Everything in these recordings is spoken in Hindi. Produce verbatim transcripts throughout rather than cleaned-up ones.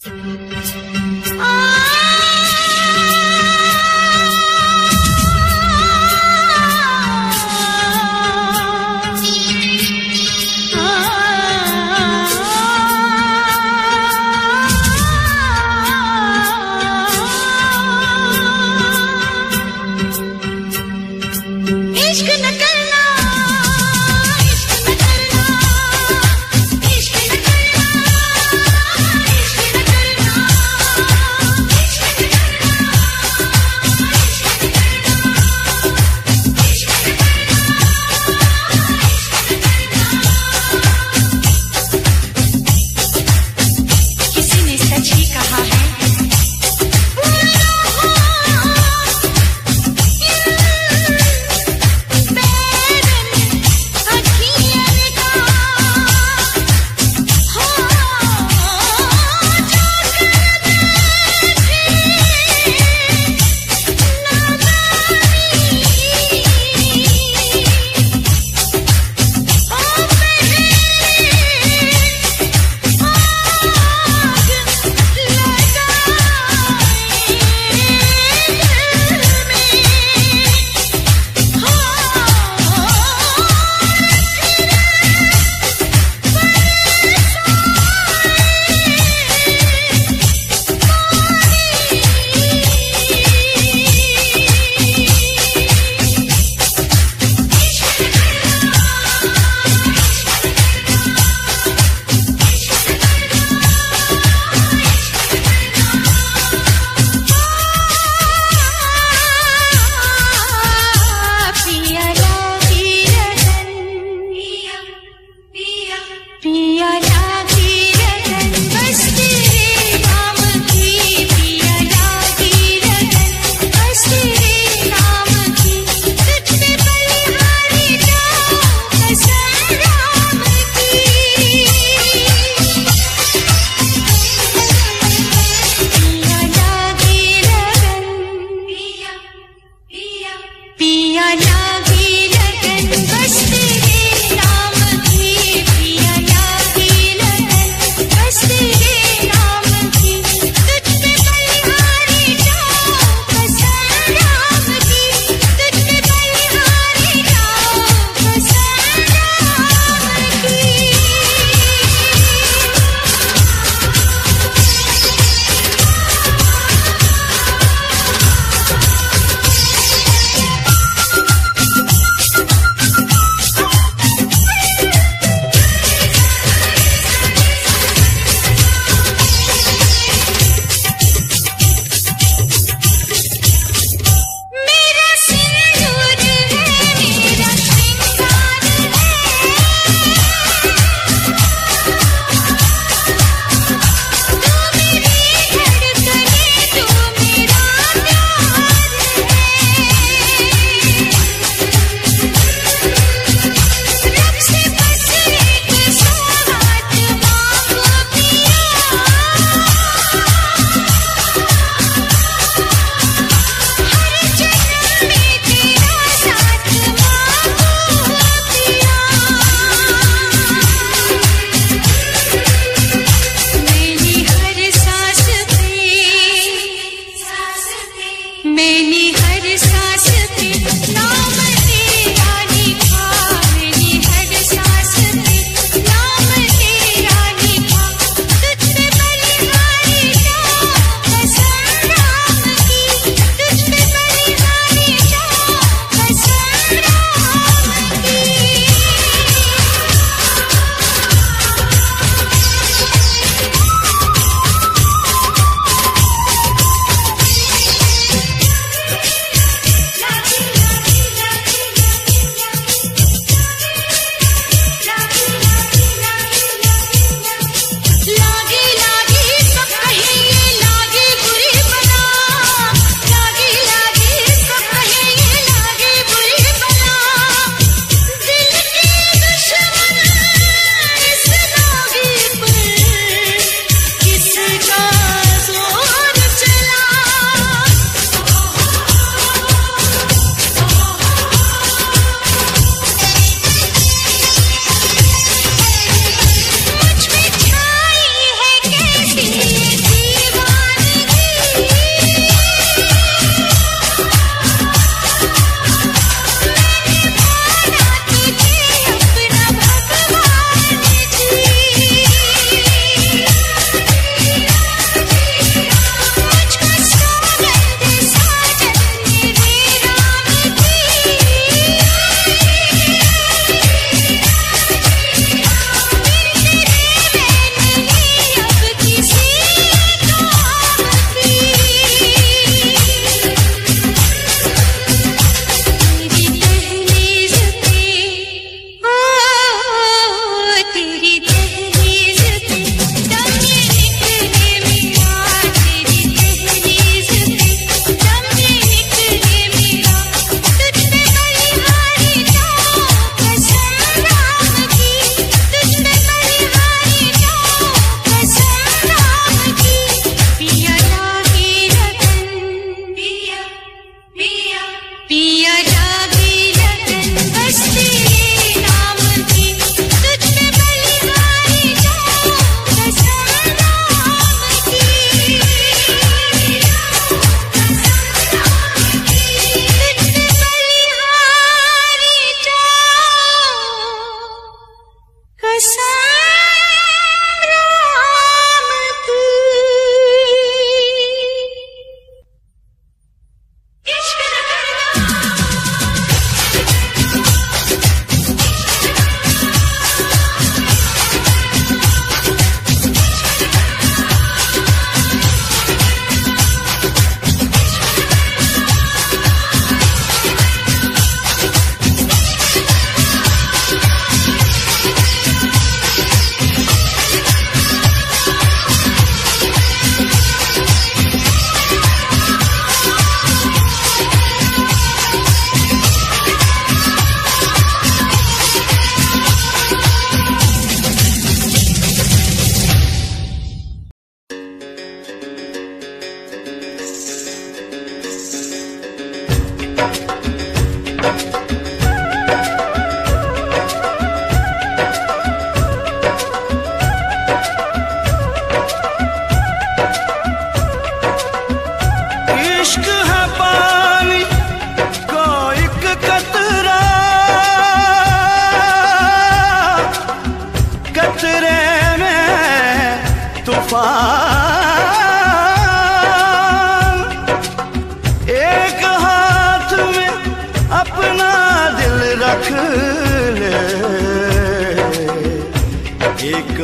इश्क न करना, इश्क न करना, इश्क न करना।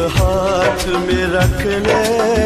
हाथ में रख ले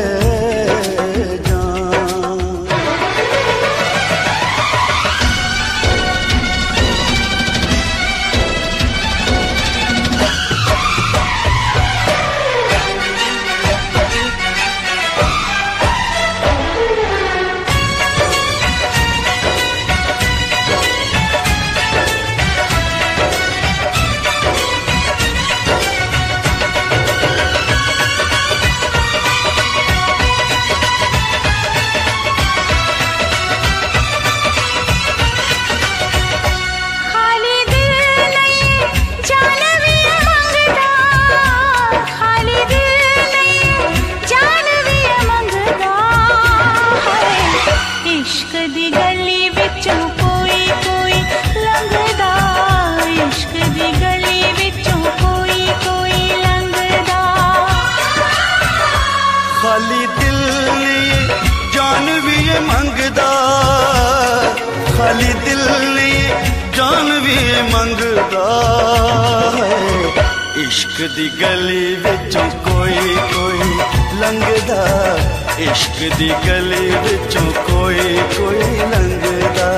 खाली दिल जान भी मंगदा है। इश्क दी गली विचों कोई कोई लंघदा, इश्क दी गली विचों कोई कोई लंघदा।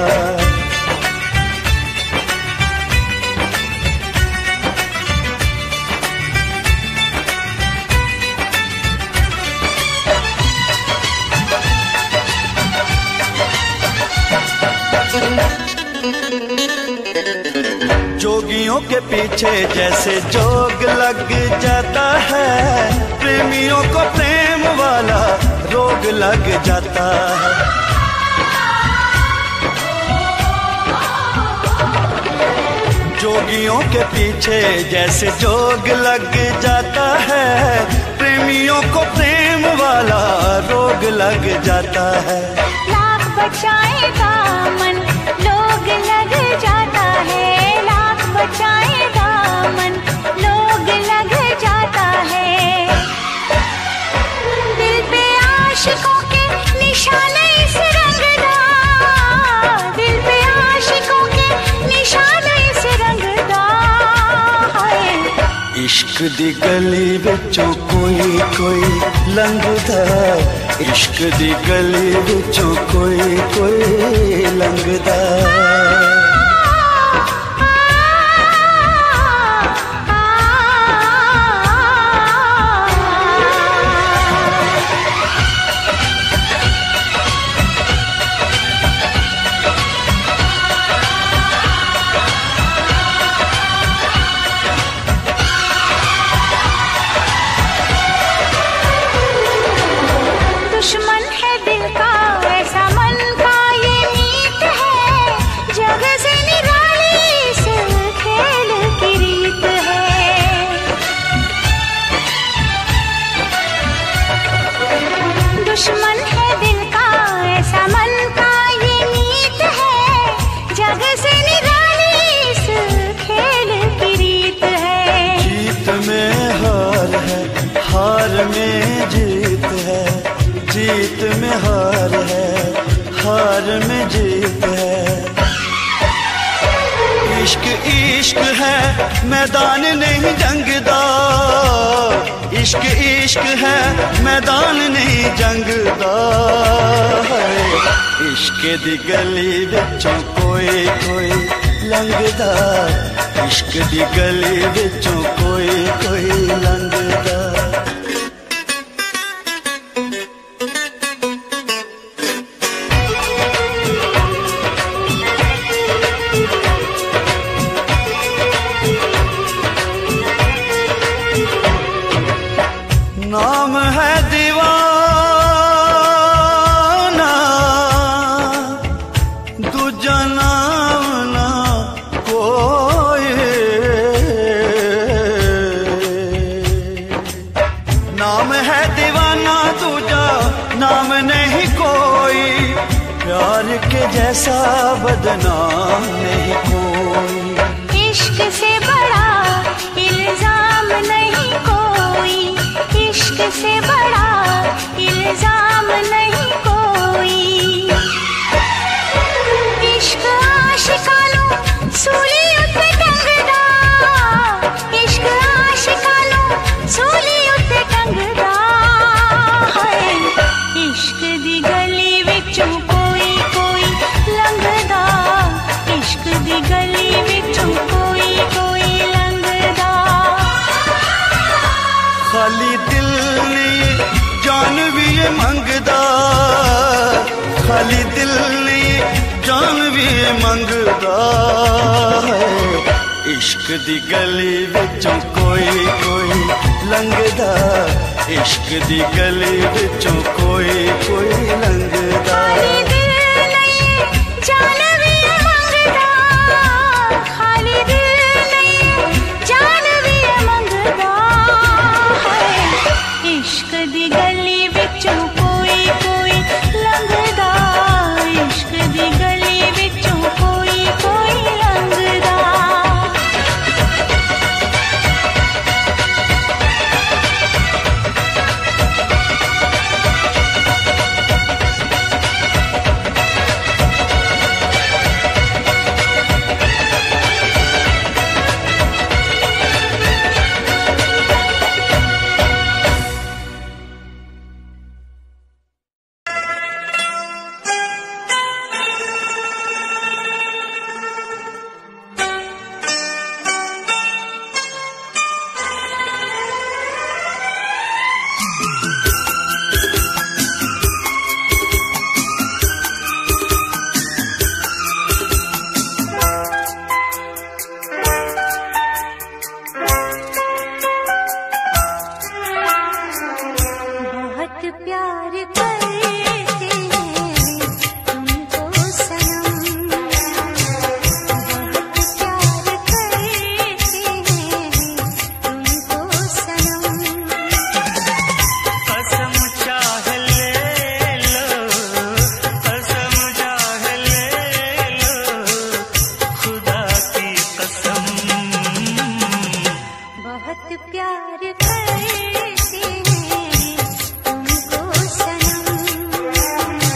जोगियों के पीछे जैसे जोग लग जाता है, प्रेमियों को प्रेम वाला रोग लग जाता है। जोगियों के पीछे जैसे जोग लग जाता है, प्रेमियों को प्रेम वाला रोग लग जाता है। लाख बचाएगा मन लोग लग जाता है, लाख बचाएगा मन लोग लग जाता है। दिल पे आशिकों के निशाने इस रंगदा, दिल पे आशिकों के निशाने इस रंगदा है। इश्क दी गली विचों कोई कोई लंघदा, इश्क दी गली विचों कोई कोई लंघदा। दुश्मन है दिल का ऐसा मन का ये मीत है, जग से निराली इस खेल की रीत है। दुश्मन है दिल का ऐसा मन का ये मीत है, जग से निराली इस खेल की रीत है। जीत में हार है, हार में जीत है, जीत में हार है, हार में जीत है। इश्क इश्क है मैदान नहीं जंगदा, इश्क इश्क है मैदान नहीं जंगदा है। इश्क दी गली विचों कोई कोई लंघदा, इश्क दी गली विचों कोई कोई लंघदा। नाम है दीवाना, दूजा नाम ना कोई। नाम है दीवाना दूजा नाम नहीं कोई, प्यार के जैसा बदनाम नहीं कोई। इश्क से बड़ा इल्जाम नहीं कोई, इश्क से बड़ा इल्जाम नहीं कोई। इश्क आशिकानू सूली उत्ते टंगदा, इश्क आशिकानू सूली उत्ते खाली दिल नहीं जान भी मंगदा है। इश्क दी गली विचों कोई कोई लंघदा, इश्क दी गली विचों कोई कोई लंघदा। खाली दिल नहीं जान भी मंगदा, खाली दिल नहीं जान भी मंगदा है। इश्क दी गली विचों कोई कोई लंघदा, इश्क दी गली विचों कोई कोई लंघदा। प्यार करते हैं तुमको सनम।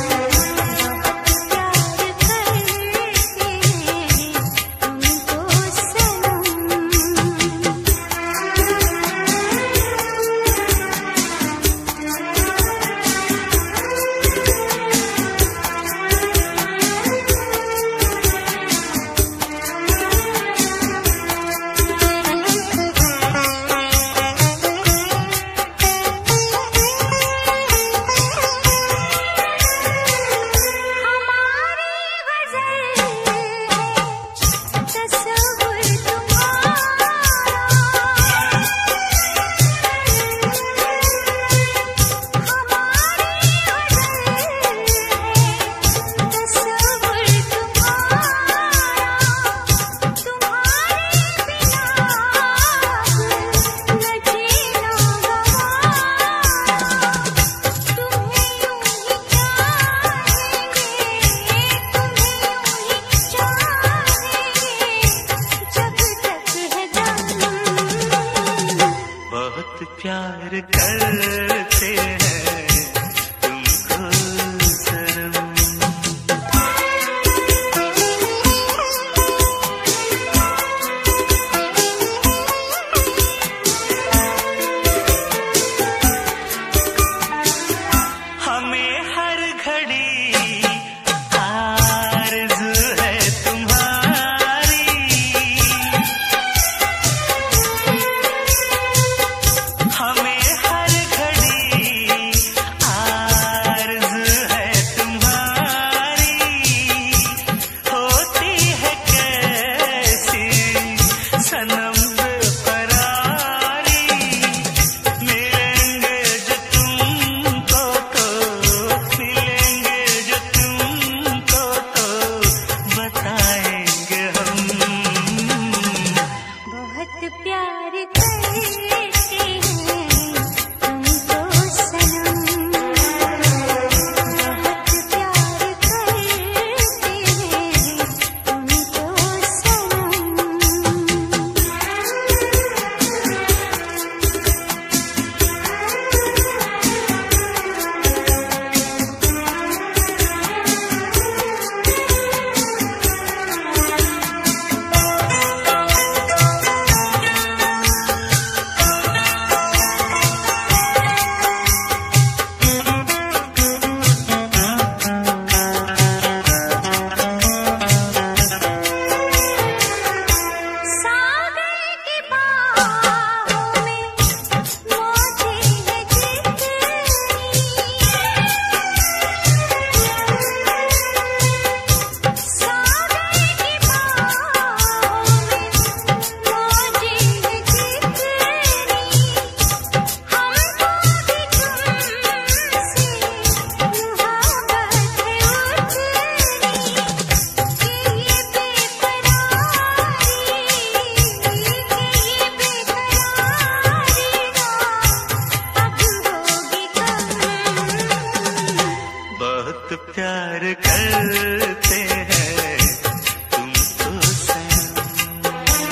करते हैं तुमको सनम,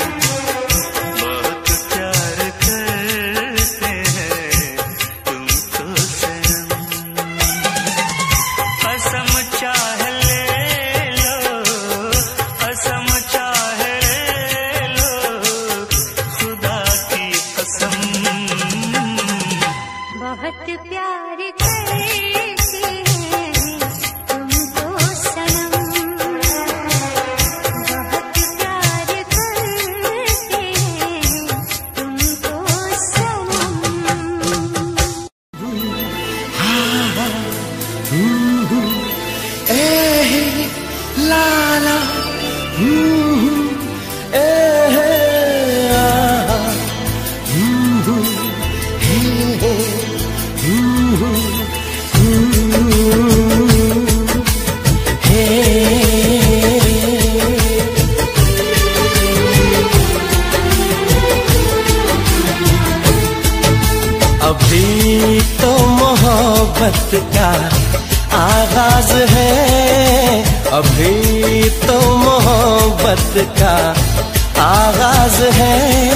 बहुत प्यार करते हैं तुमको सनम। कसम चाहे ले लो, कसम चाहे ले लो, खुदा की कसम, बहुत प्यार करते हैं तुमको सनम, बहुत प्यार करते हैं तुमको सनम। ए लाला ए आ अभी तो मोहब्बत का आगाज है, अभी तो मोहब्बत का आगाज है,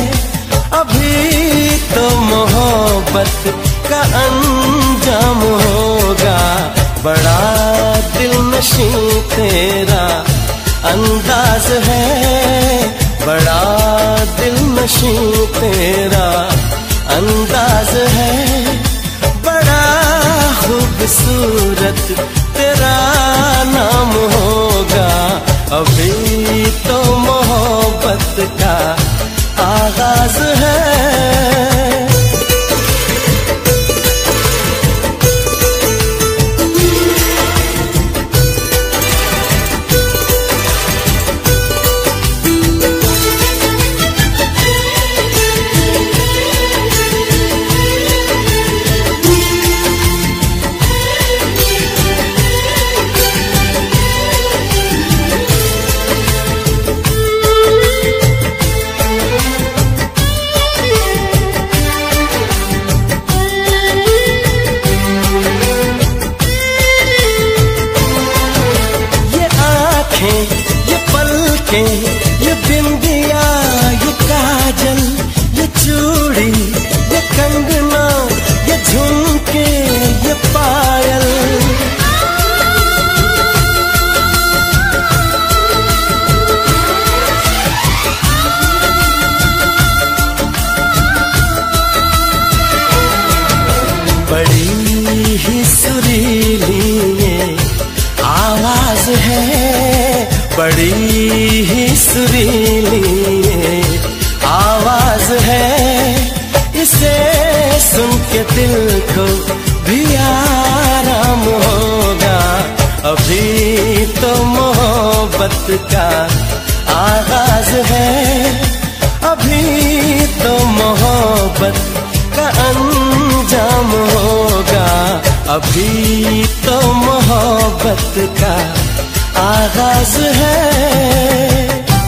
अभी तो मोहब्बत का अंजाम होगा। बड़ा दिलनशीं तेरा अंदाज है, बड़ा दिलनशीं तेरा अंदाज है, बड़ा खूबसूरत तेरा नाम होगा। अभी तो मोहब्बत का आगाज है। ये पलकें, ये बिंदिया, ये काजल, ये चूड़ी, ये कंगना, ये झुमके, ये पायल, बड़ी ही सुरीली ये आवाज है, बड़ी ही सुरीली ये आवाज है। इसे सुन के दिल को भी आराम होगा। अभी तो मोहब्बत का आगाज है, अभी तो मोहब्बत का अंजाम होगा। अभी तो मोहब्बत का आगाज है।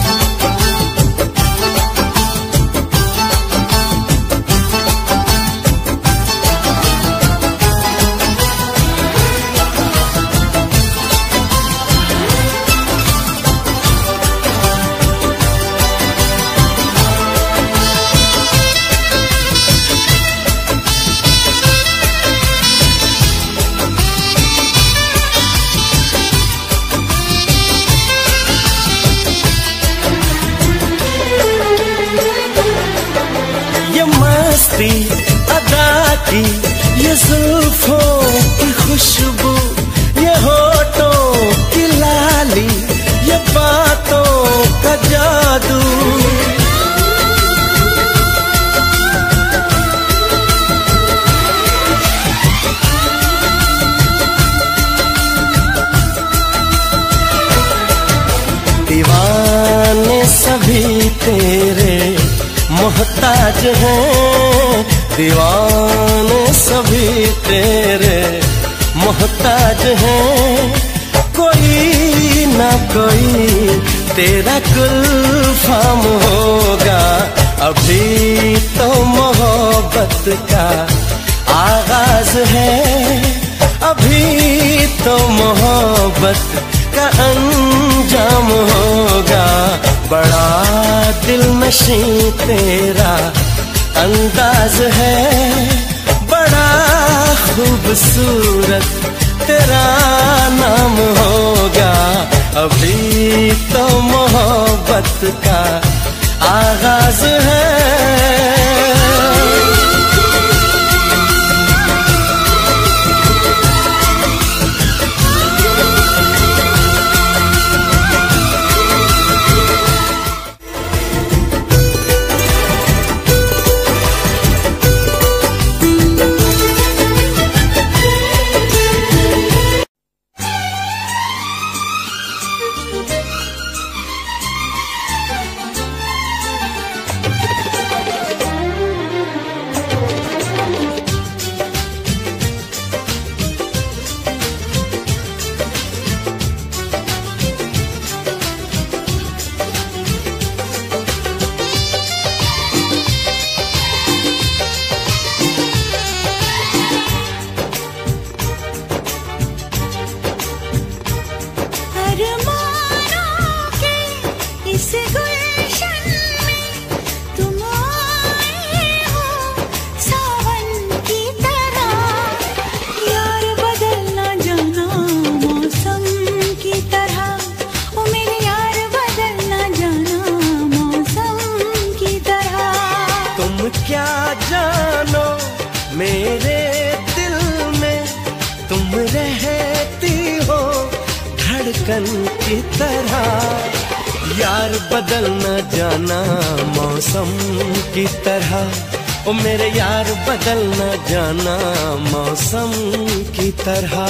अदा की ये जुल्फों की खुशबू, ये होठों की लाली, ये बातों का जादू, दीवाने सभी तेरे मोहताज हैं, दीवाने सभी तेरे मोहताज हैं। कोई ना कोई तेरा गुलफाम होगा। अभी तो मोहब्बत का आगाज है, अभी तो मोहब्बत का अंजाम होगा। बड़ा दिल नशीं तेरा अंदाज है, बड़ा खूबसूरत तेरा नाम होगा। अभी तो मोहब्बत का आगाज है। की तरह यार बदल न जाना मौसम की तरह, ओ मेरे यार बदल न जाना मौसम की तरह।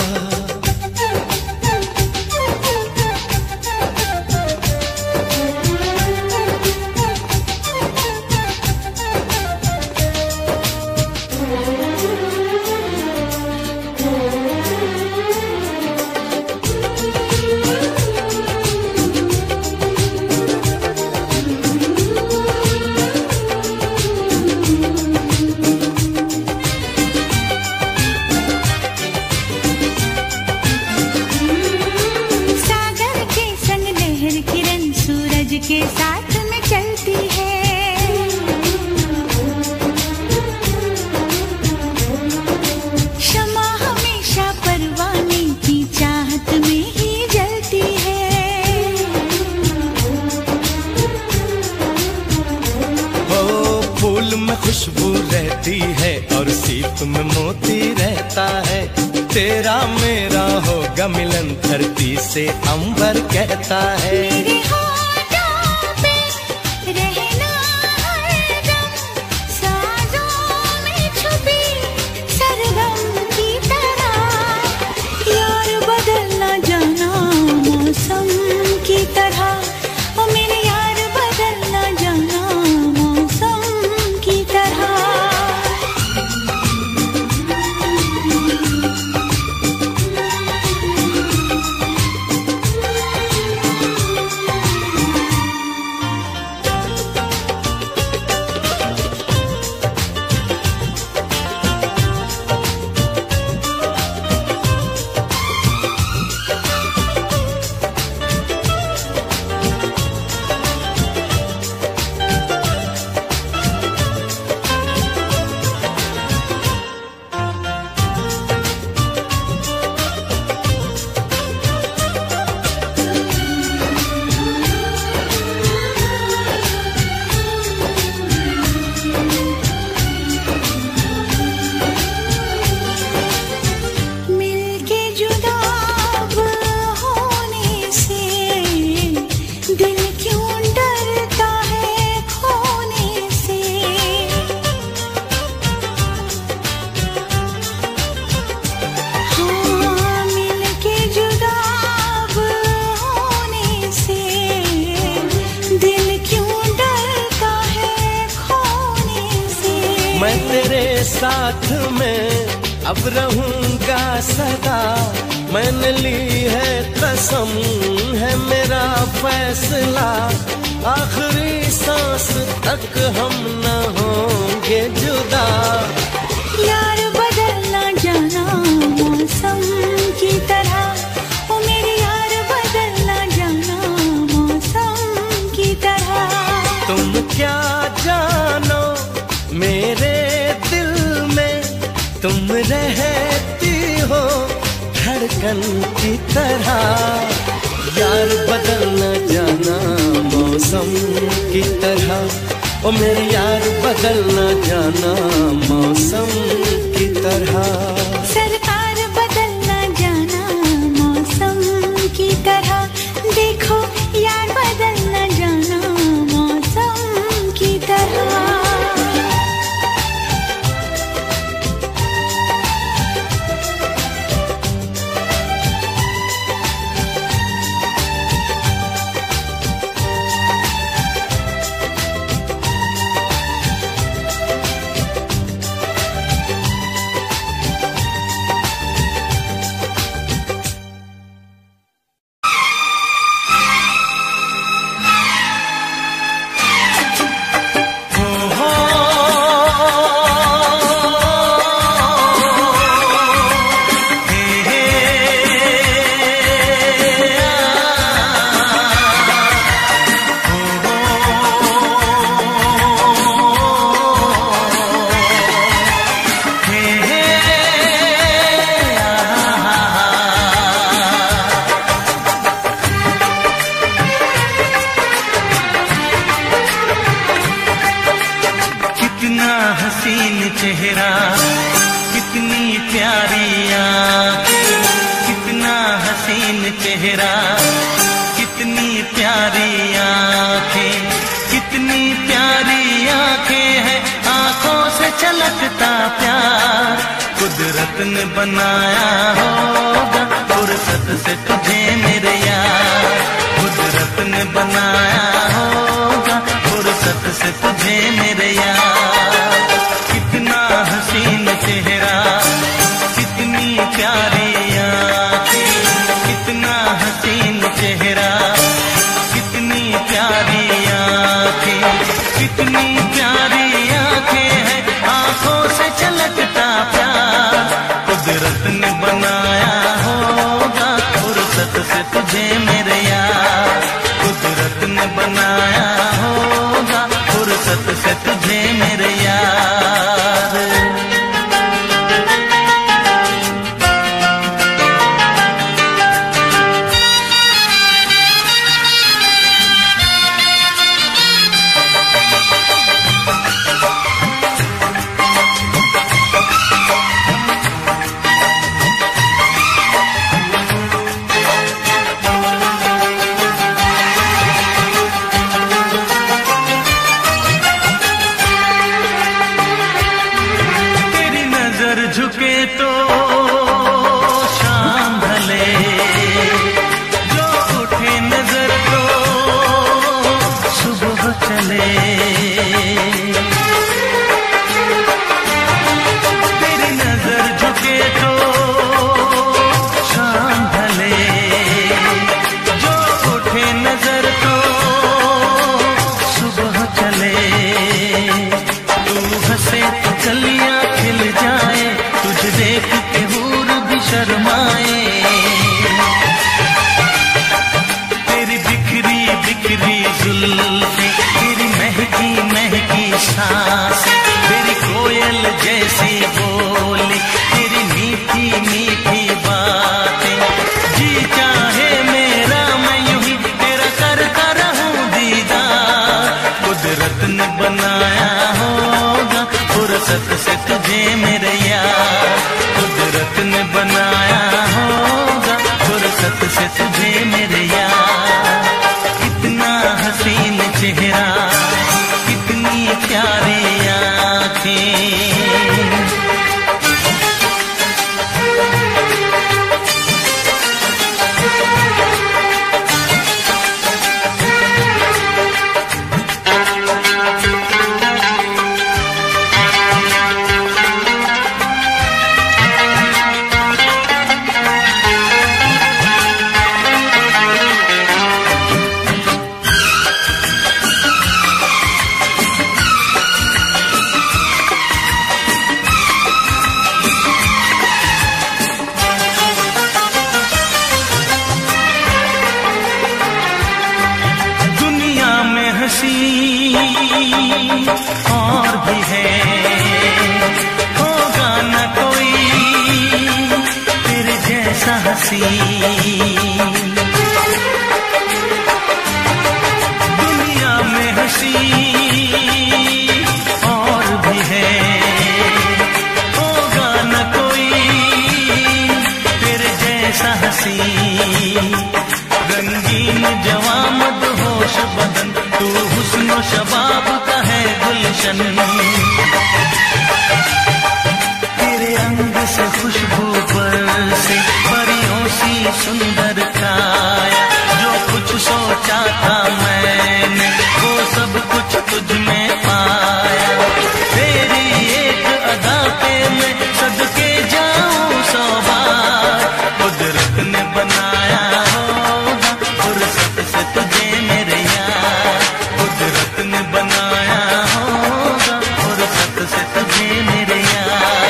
के साथ में चलती है, शमा हमेशा परवाने की चाहत में ही जलती है। हो फूल में खुशबू रहती है और सीप में मोती रहता है, तेरा मेरा होगा मिलन धरती से अंबर कहता है। मैं तेरे साथ में अब रहूंगा सदा, मैंने ली है कसम है मेरा फैसला, आखिरी सांस तक हम न होंगे जुदा। यार बदलना जाना मौसम की तरह। लगन की तरह। यार बदल न जाना मौसम की तरह, ओ मेरे यार बदल न जाना मौसम की तरह। सरकार बदल न जाना मौसम की तरह, देखो यार बदल न जाना मौसम की तरह। चेहरा कितनी प्यारी आँखें, कितना हसीन चेहरा कितनी प्यारी आँखें, कितनी प्यारी आँखें हैं, आँखों से छलकता प्यार कुदरत ने बनाया होगा फुर्सत से तुझे मेरे यार। कुदरत ने बनाया होगा फुर्सत से तुझे मेरे यार। कितना हसीन चेहरा कितनी प्यारी आँखें, कितना हसीन चेहरा कितनी प्यारी आँखें, कितनी प्यारी आँखें हैं, आँखों से छलकता प्यार कुदरत ने बनाया होगा फुर्सत से तुझे मेरे यार। कुदरत ने बनाया होगा फुर्सत से तुझे मेरे यार। झुके तो शाम ढले, जो उठे नजर तो सुबह चले। तेरी नजर झुके तो शाम ढले, जो उठे नजर तो सुबह चले। तू हंसे तो कलियां खिल जाए, तुझे देख के हूर भी शर्माए। तेरी बिखरी बिखरी जुल्फें, तेरी महकी महकी सांसें, तेरी कोयल जैसी बोली, तेरी मीठी मीठी बातें। जी चाहे मेरा मैं यूं ही तेरा करता रहूं दीदार। कुदरत ने बनाया होगा फुर्सत से तुझे मेरे यार। कुदरत ने बनाया होगा फुर्सत से तुझे मेरे यार। कितना हसीन चेहरा कितनी प्यारी यार। हंसी। दुनिया में हंसी और भी है, होगा न कोई तेरे जैसा हंसी। रंगीन जवां मदहोश बदन, तू हुस्न शबाब का है गुलशन। तेरे अंग से खुशबू बरसे, परियों सी सुंदर काया। जो कुछ सोचा था मैंने वो सब कुछ तुझ में पाया। तेरी एक अदा पे मैं सदके जाऊं सौ बार। कुदरत ने बनाया होगा फुर्सत से तुझे मेरे यार। कुदरत ने बनाया होगा फुर्सत से तुझे मेरे यार।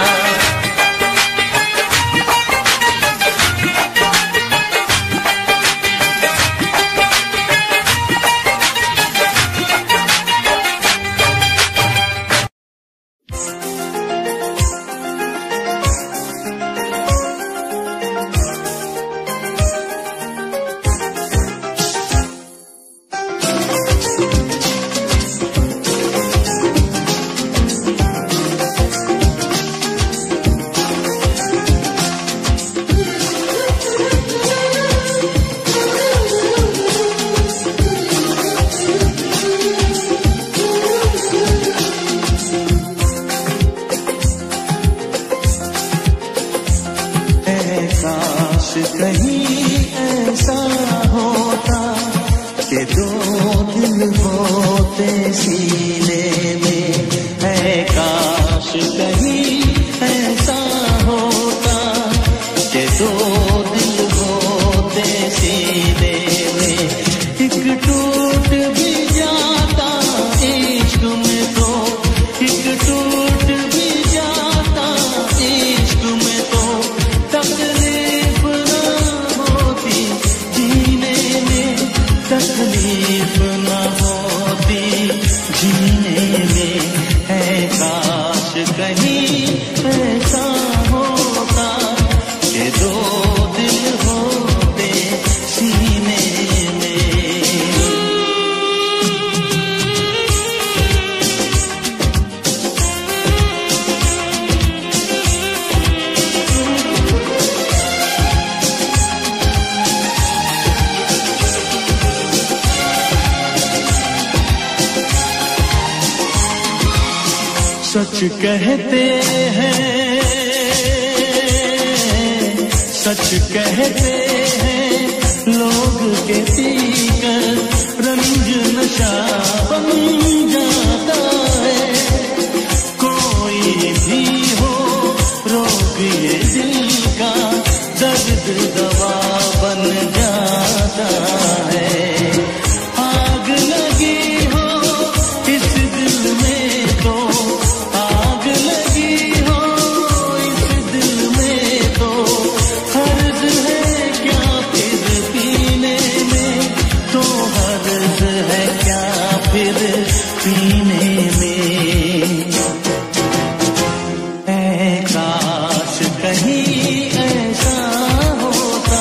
सच कहते हैं, सच कहते हैं लोग के पीकर रंज नशा बन जाता है। कोई भी हो रोग ये दिल का, दर्द दवा बन जाता है। आग लगी हो इस दिल में तो, आग लगी हो इस दिल में तो, हर्ज है क्या फिर पीने में, तो हर्ज है क्या फिर पीने में। ऐ काश कहीं ऐसा होता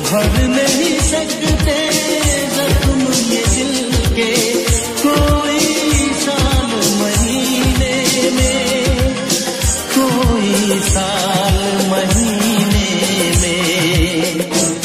भर नहीं सकते जख्म ये दिल के कोई साल महीने में, कोई साल महीने में।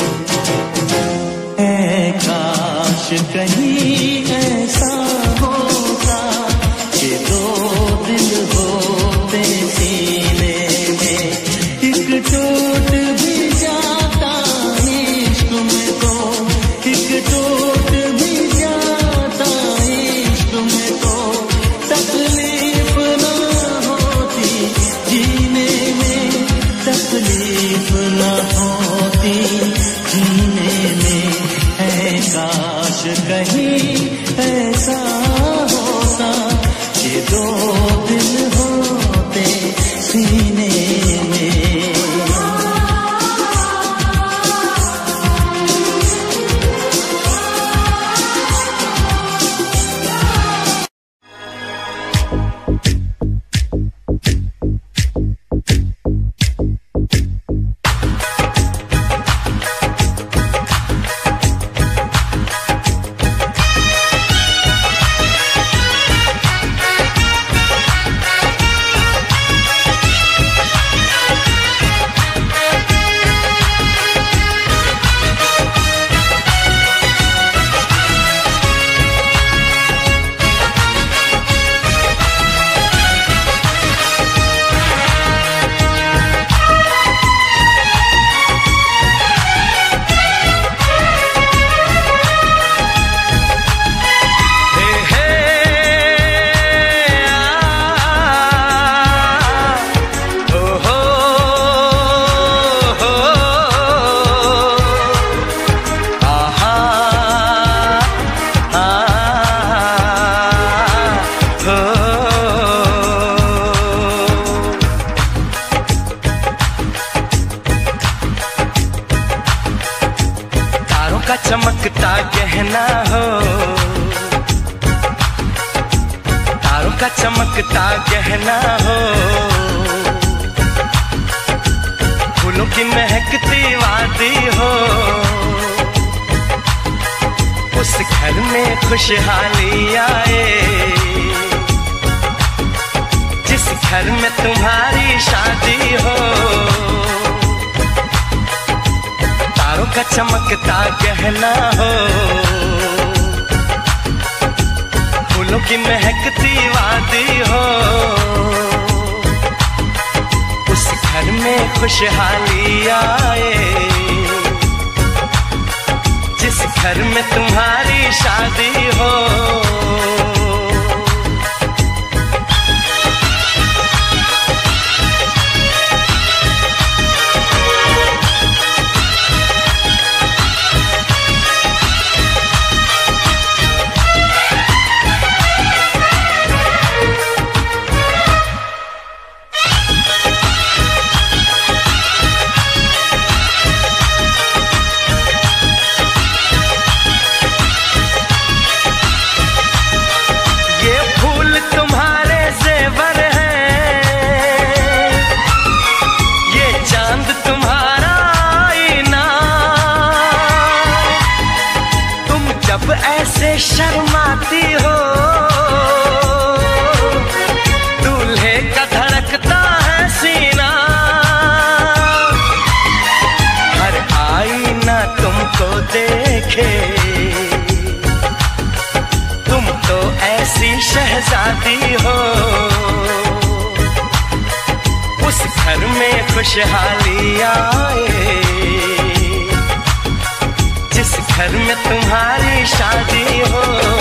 ऐ काश कहीं ऐसा होता कि दो दिल होते सीने में, एक टूट भी जाता इश्क में तो, एक टूट भी जाता इश्क में तो, तकलीफ ना होती जीने में, तकलीफ ना होती जीने में। है काश कहीं ऐसा होता कि दो दिल होते सीने में। चमकता गहना हो, तारों का चमकता गहना हो, फूलों की महकती वादी हो, उस घर में खुशहाली आए जिस घर में तुम्हारी शादी हो। तारों का चमकता गहना हो, फूलों की महकती वादी हो, उस घर में खुशहाली आए जिस घर में तुम्हारी शादी हो। ऐसे शर्माती हो, दूल्हे का धड़कता है सीना, हर आईना तुमको देखे, तुम तो ऐसी शहजादी हो, उस घर में खुशहाली आए जिस घर में तुम्हारी शादी हो।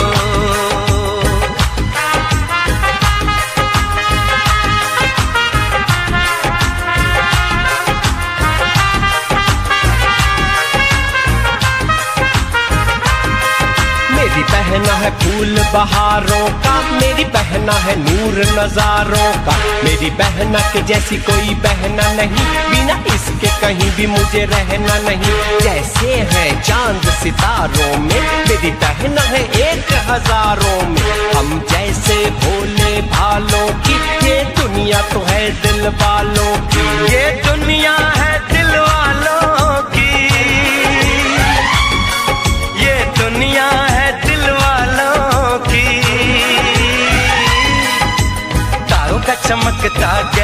मेरी बहना है फूल बहारों का, मेरी बहना है नूर नजारों का, मेरी बहना के जैसी कोई बहना नहीं, बिना इसके कहीं भी मुझे रहना नहीं। जैसे है चांद सितारों में, मेरी बहना है एक हजारों में, हम जैसे भोले भालों की ये दुनिया तो है दिल वालों की, ये दुनिया है दिल वालों की।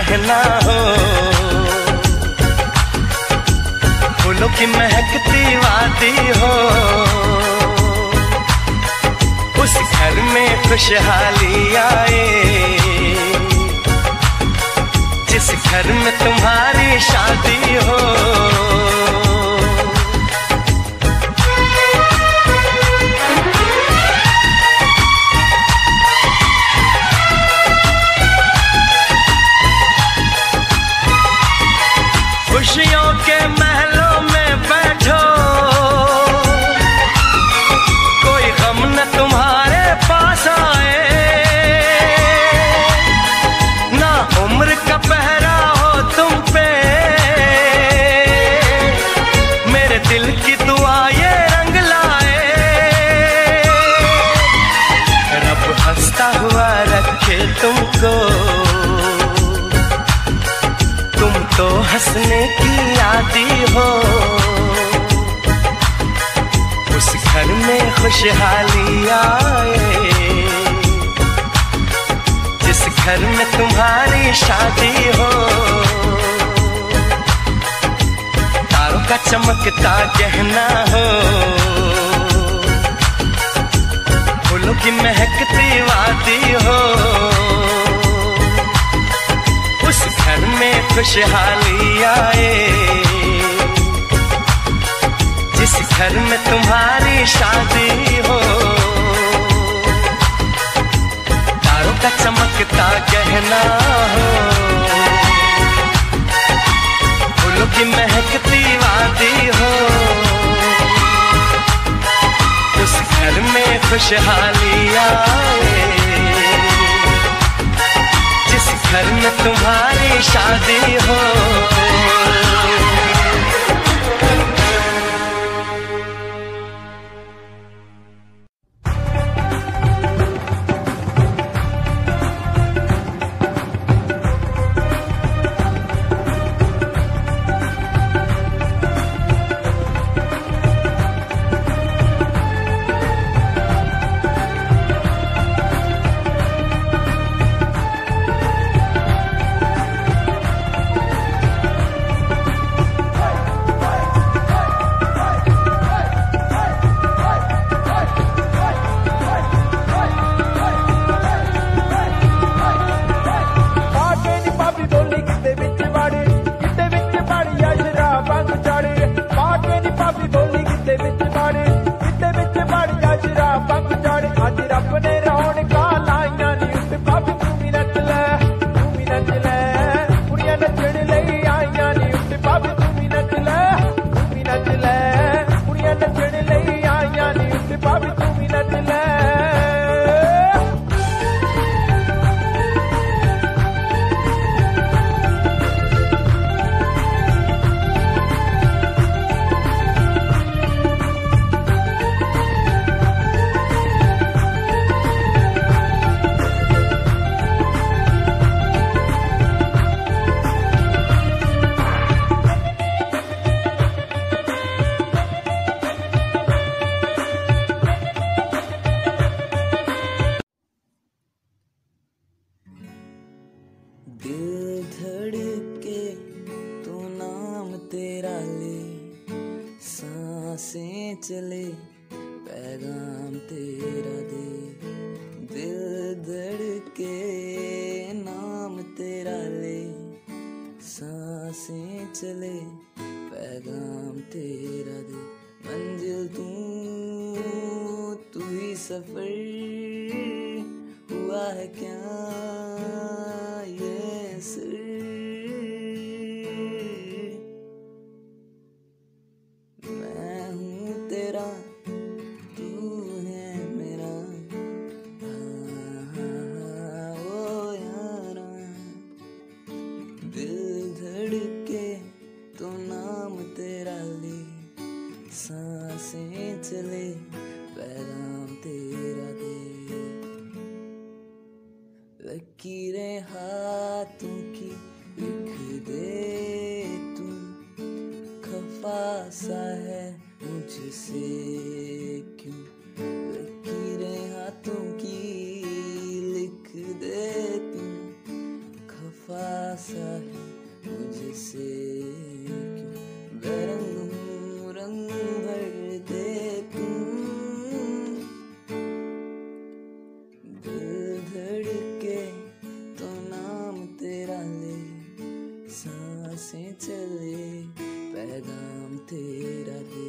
गहना हो, फूलों की महकती वादी हो, उस घर में खुशहाली आए, जिस घर में तुम्हारी शादी हो। खुशियों के महलों में बैठो, कोई गम न तुम्हारे पास आए, ना उम्र का पहरा हो तुम पे, मेरे दिल की दुआ ये रंग लाए। रब हंसता हुआ रखे तुमको, तुम तो हंसने की आदी हो, उस घर में खुशहाली आए, जिस घर में तुम्हारी शादी हो। तारों का चमकता गहना हो, फूलों की महकती वादी हो, उस घर में खुशहाली आए, जिस घर में तुम्हारी शादी हो। तारों का चमकता गहना हो, फूलों की महकती वादी हो, उस घर में खुशहाली आए, जिस घर में तुम्हारी शादी हो। चले पैगाम तेरा दे, दिल धड़के नाम तेरा ले, सांसें चले पैगाम तेरा दे, मंजिल तू तू ही सफर हुआ है क्या ये सर, मैं हूँ तेरा तू है मेरा, हाँ हाँ ओ यारा, दिल धड़के तो नाम तेरा ले, सांसें चले पैगाम तेरा दे, लकीरें हाथों की लिख दे तू, खफा सा है मुझसे क्यों, लकीरें हाथों की लिख दे तू, खफा सा से क्यों बेरंग हूँ, रंग भर दे तुम। दिल धड़के तो नाम तेरा ले, सांसें चले पैगाम तेरा दे।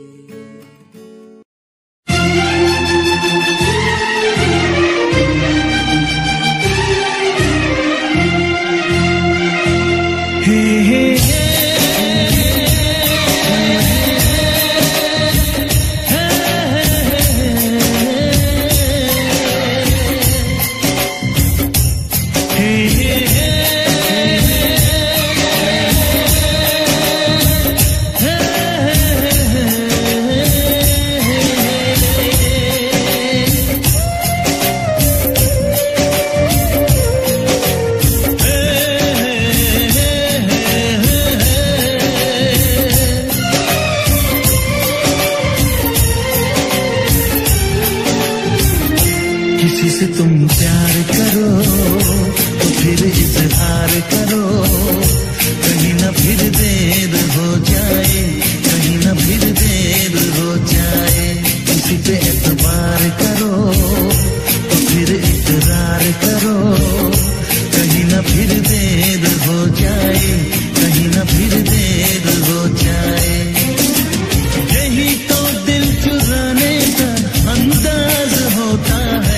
किसी से तुम प्यार करो तो फिर इजहार करो, कहीं ना फिर देर हो जाए, कहीं ना फिर देर हो जाए। किसी पे एतबार करो तो फिर इकरार करो, कहीं ना फिर देर हो जाए, कहीं ना फिर देर हो जाए। यही तो दिल चुराने का अंदाज होता है।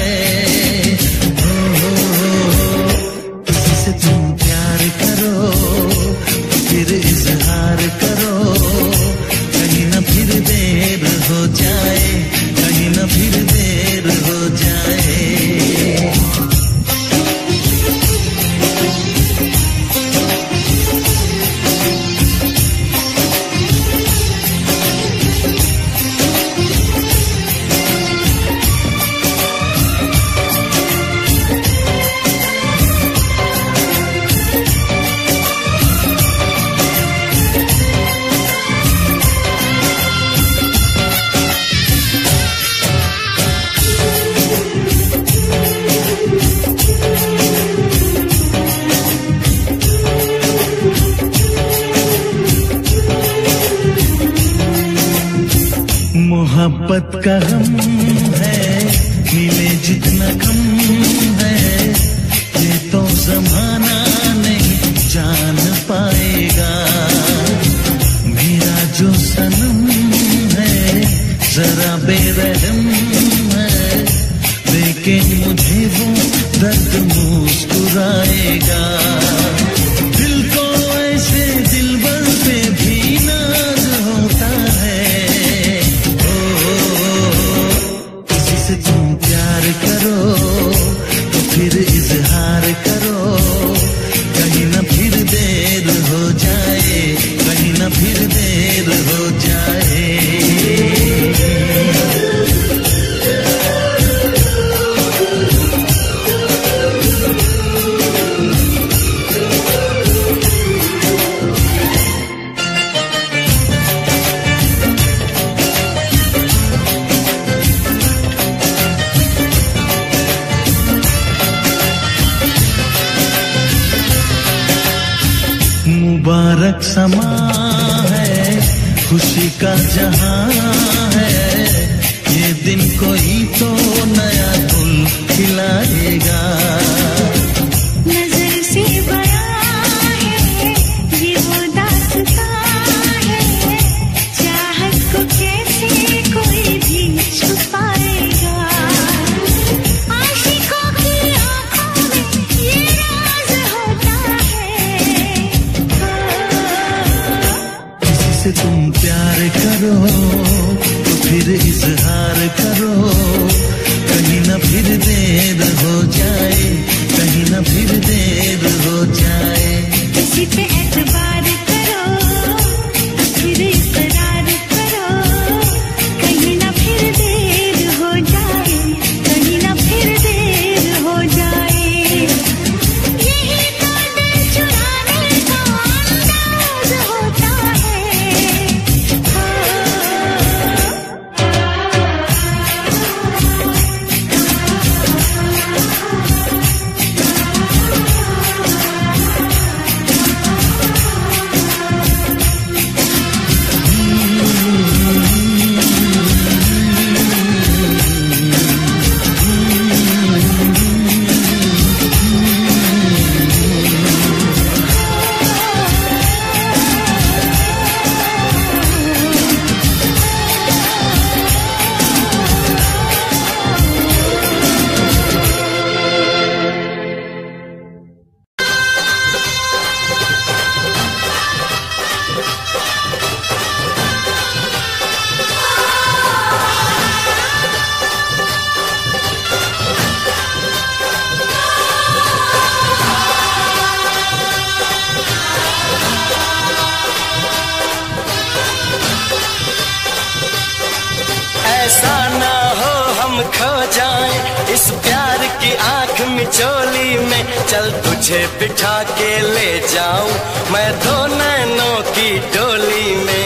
तुम प्यार करो फिर इजहार करो, कहीं ना फिर देर हो जाए, कहीं ना फिर देर हो जाए। मोहब्बत का गम है, मिले जितना कम है, ये तो जमाना नहीं जान पाएगा। मेरा जो सनम है जरा बेरहम है, लेकिन मुझे वो दर्द मुस्कुराएगा। दिल को ऐसे दिलबर पे भी नाज होता है। तुम प्यार करो तो फिर इजहार करो, कहीं ना फिर देर हो जाए, कहीं ना फिर देर हो जाए। मुबारक समा है, खुशी का जहां है, ये दिन कोई तो नया गुल खिलाएगा। नजर से बड़ा है ये वो दास्तां है, चाहत को कैसे कोई भी छुपाएगा। आशिकों की आंखों में ये राज होता है। किसी से तुम प्यार करो तो फिर इजहार करो, कहीं ना फिर देर हो जाए, कहीं ना फिर देर हो जाए। किसी पे एतबार करो फिर इकरार करो, कहीं ना फिर देर हो जाए, कहीं ना फिर देर हो जाए। यही तो दिल चुराने का अंदाज होता है। हाँ। हम खो जाएं इस प्यार की आंख मिचोली में। चल तुझे बिठा के ले जाऊं मैं दो नैनों की डोली में।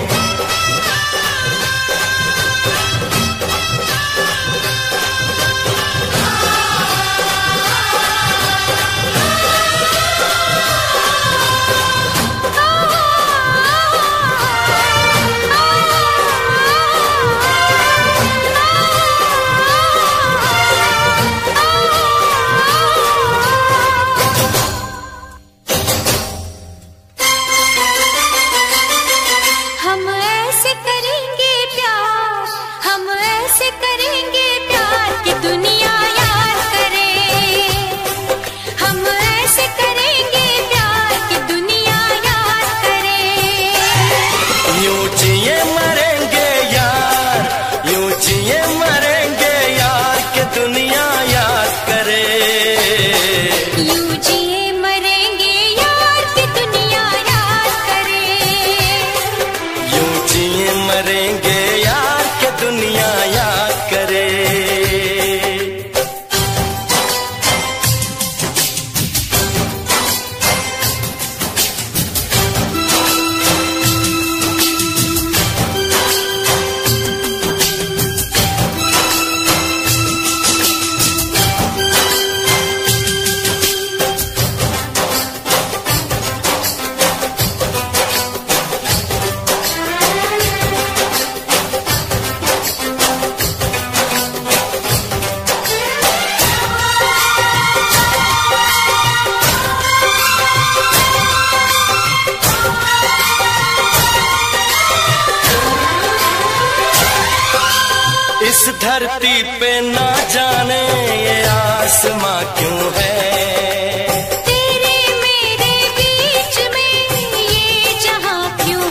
इस धरती पे ना जाने ये आसमां क्यों है, तेरे मेरे बीच में ये जहां क्यों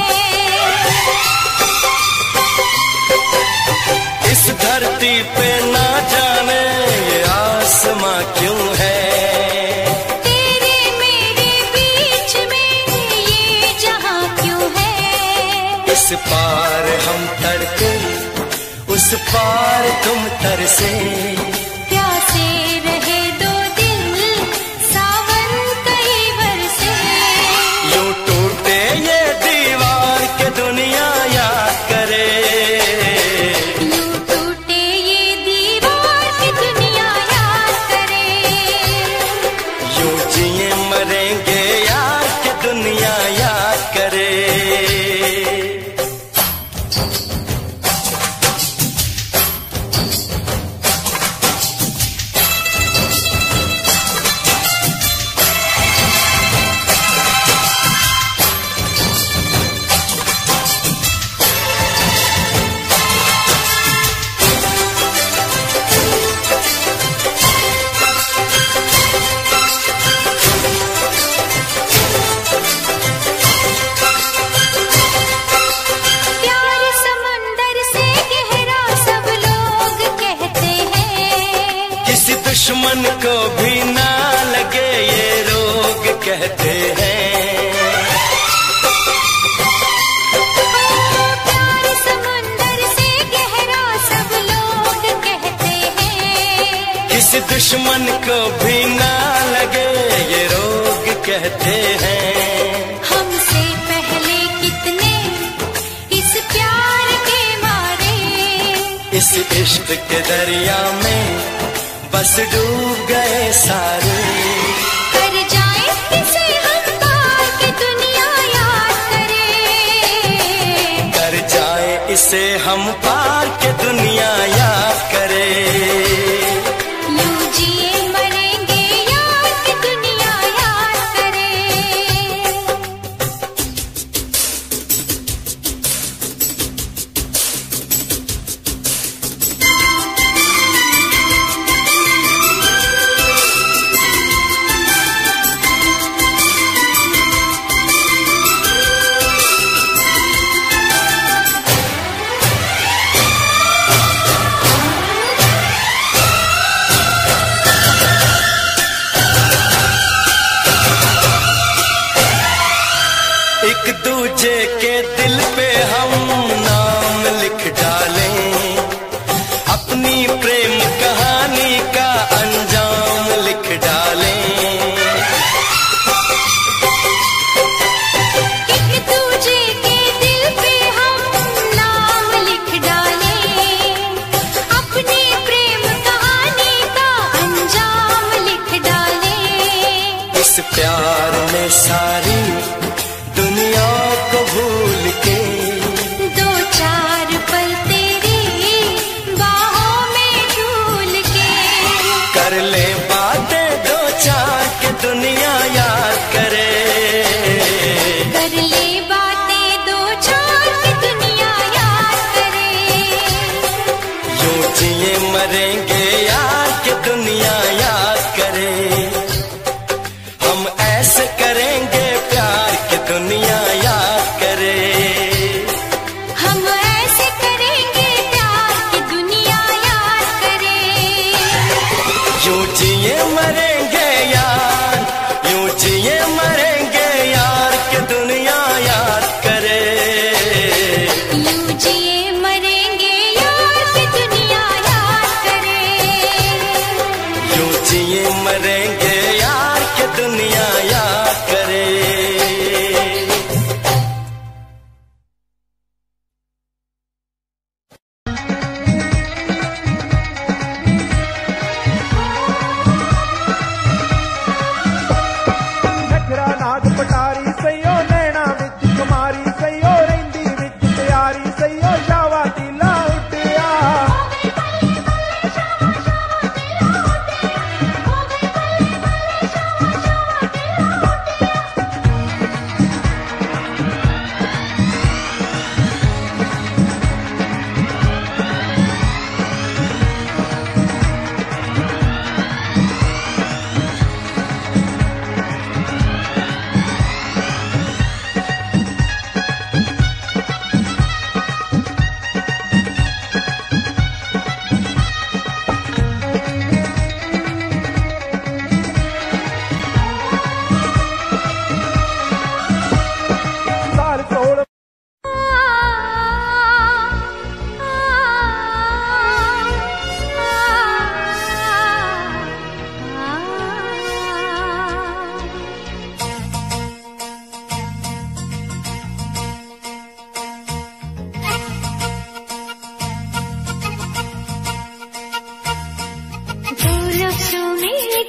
है। इस धरती पे ना जाने ये आसमां क्यों है, तेरे मेरे बीच में ये जहां क्यों है। इस पार हम तड़के उस पार तुम तरसे, प्यासे रहे दो दिल सावन कई बरसे। यूं टूटे ये दीवार के दुनिया याद करे, यूं टूटे ये दीवार की दुनिया याद करे। यूं जिए मरेंगे यार के दुनिया याद करे। दुश्मन को भी ना लगे ये रोग कहते हैं, प्यार समंदर से गहरा सब लोग कहते हैं। किसी दुश्मन को भी ना लगे ये रोग कहते हैं। हमसे पहले कितने इस प्यार के मारे, इस इश्क के दरिया में बस डूब गए सारे। कर जाए इसे हम पार के दुनिया याद करे, कर जाए इसे हम पार के दुनिया याद करे। यूं जिए मरेंगे यार की दुनिया याद करे।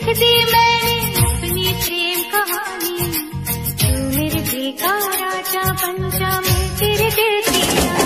लिख दी मैंने अपनी प्रेम कहानी। तू मेरे दिल का राजा बन जा, मैं तेरे दिल की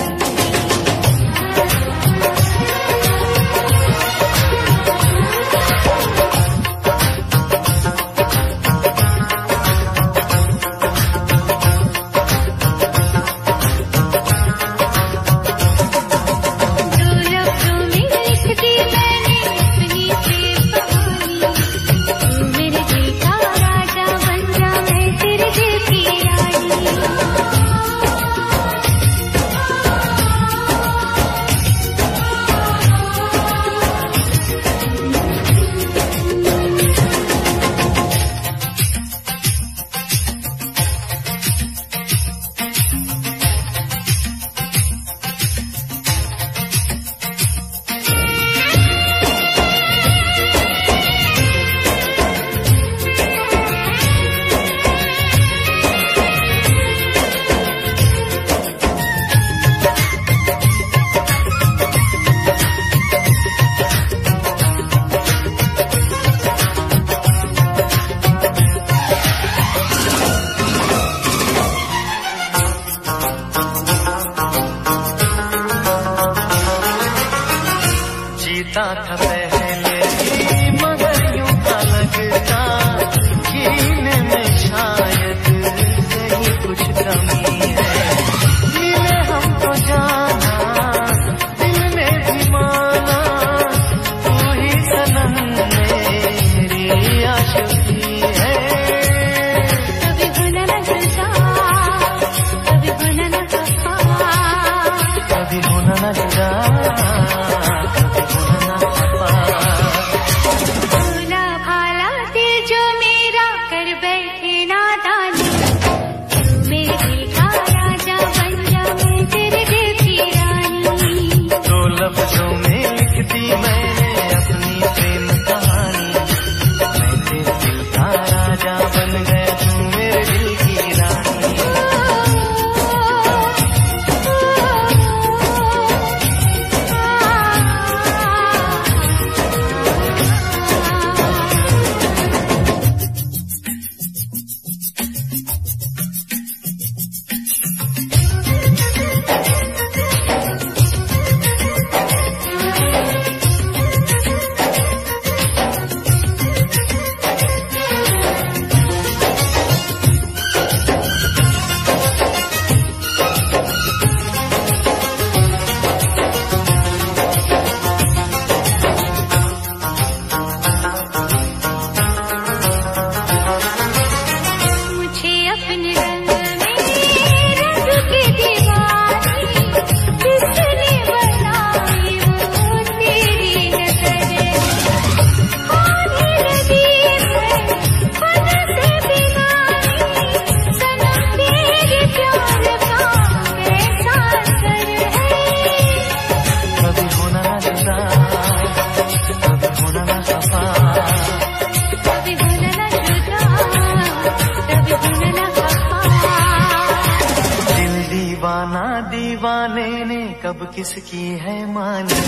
किसकी है मानी।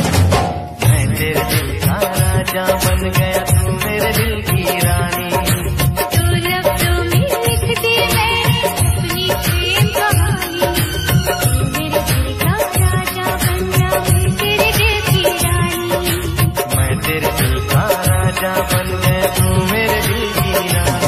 मैं तेरे दिल का राजा बन गया, तू मेरे दिल की रानी। तू लफ्ज़ों में लिख दी मैंने अपनी प्रेम कहानी। तू मेरे दिल का राजा बन जा, मैं तेरे दिल की रानी। मैं तेरे दिल का राजा बन गया, तू मेरे दिल की रानी।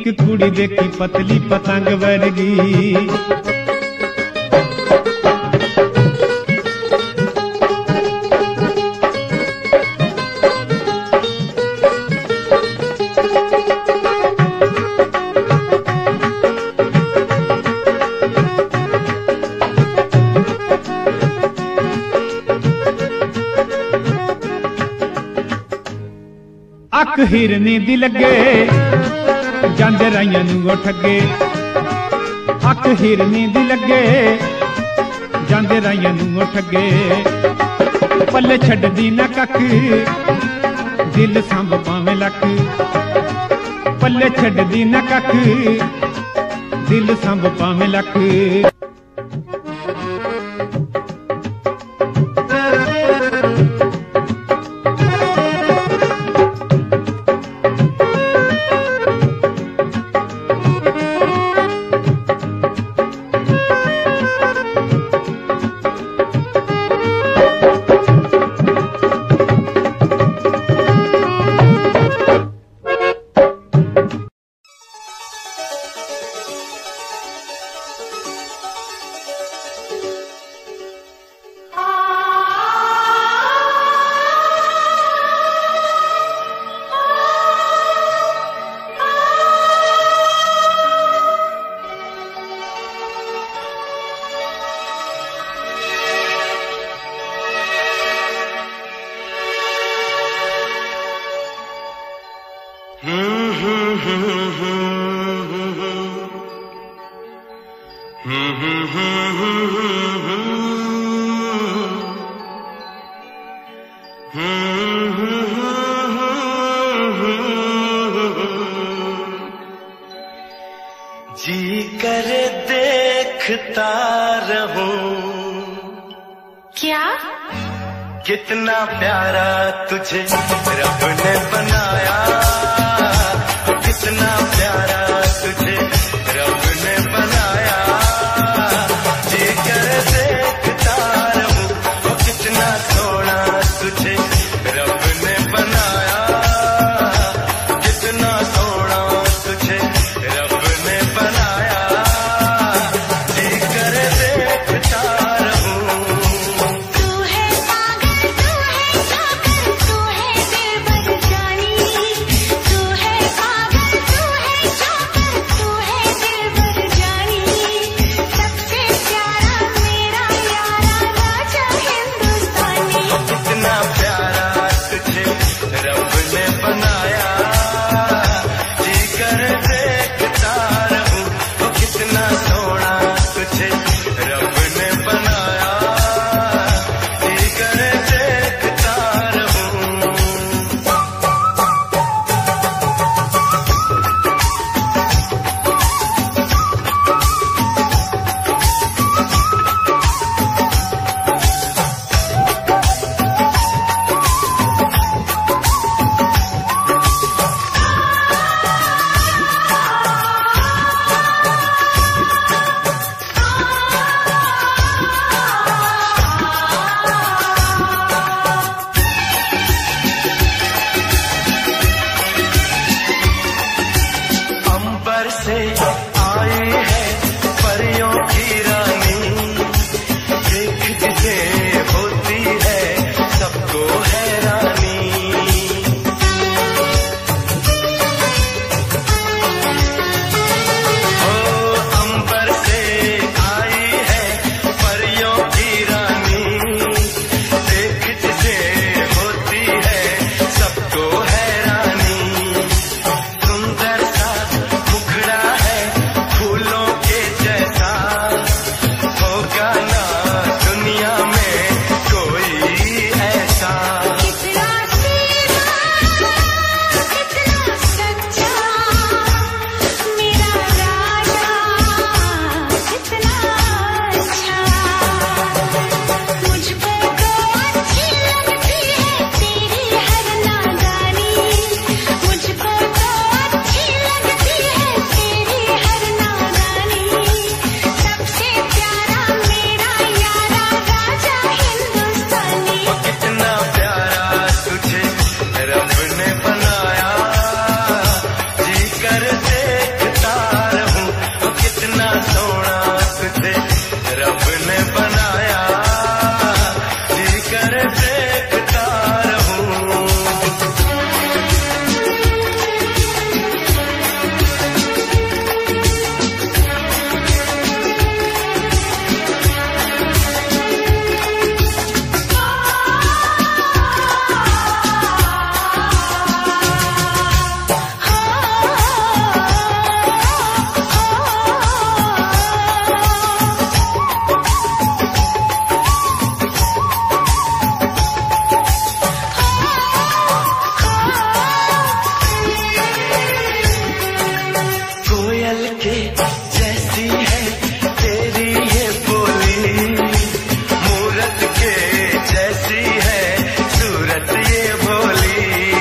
एक कुड़ी देखी पतली पतंग वर्गी। अख हिरनी दी लगे जांदे राइयां नूं ठगे। अख हिरनी दी लगे जांदे राइयां नूं ठगे। पल्ले छड्डदी ना कख दिल संभ पावे लख। पल्ले छड्डदी ना कख दिल संभ पावे लख। जी करे देखता रहूं। क्या? कितना प्यारा तुझे रब ने बनाया, कितना प्यारा तुझे रब ने बनाया। जी करे देखता रहूं, वो कितना सोना तुझे रब ने बनाया, कितना सोना तुझे रब ने बनाया। जी करे देखता रहूं। तू है पागल, तू है जाकर, तू है दिलबर जानी। तू है पागल, तू है जाकर, तू है दिलबर जानी। सबसे प्यारा मेरा यारा राजा हिंदुस्तानी। कितना प्यारा तुझे रब ने बनाया, जी कर देखता रहूं। वो कितना सोना तुझे रब ने बनाया, जी कर देखता रहूं। अंबर से आई है परियों की रानी, देख जिसे होती है सबको हैरानी। ओ अंबर से आई है परियों की रानी, देख जिसे होती है सबको हैरानी। सुंदर सा मुखड़ा है कोयल के जैसी है तेरी ये बोली, मूरत के जैसी है सूरत ये भोली।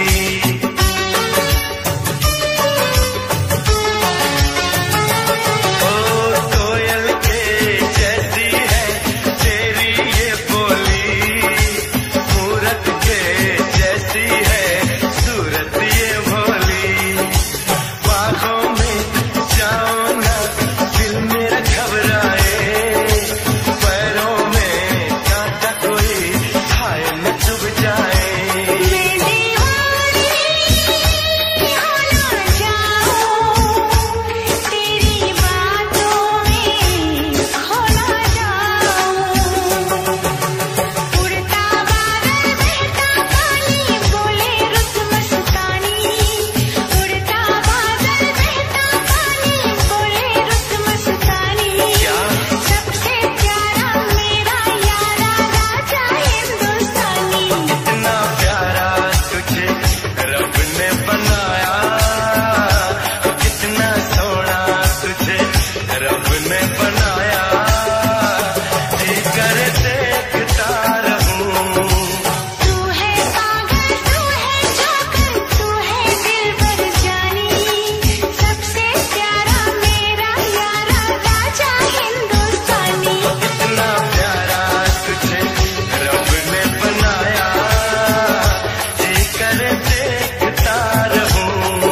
ओ कोयल के जैसी है तेरी ये बोली, मूरत के जैसी है सूरत ये भोली। बाहों में जाओ ना दिल मेरा घबराए, पैरों में कांटा कोई खाए न चुभ जाए। मैं दीवानी हो ना जाऊं, तेरी बातों में खो ना जाऊं। उड़ता बादल बहता पानी बोले रुत मस्तानी, उड़ता बादल बहता पानी बोले रुत मस्तानी। सबसे प्यारा मेरा यारा राजा हिंदुस्तानी। इतना प्यारा तुझे रब ने बनाया, कितना सोना तुझे रब ने बनाया। जी कर देखता रहूं। तू है पागल तू है जोकर तू है दिलबर जानी, सबसे प्यारा मेरा यारा राजा हिंदुस्तानी। इतना प्यारा तुझे रब ने बनाया, जी कर देखता रहूं।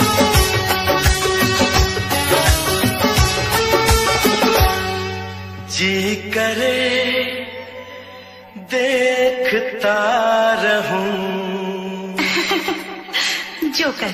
जी करे देखता रहूं। जोकर।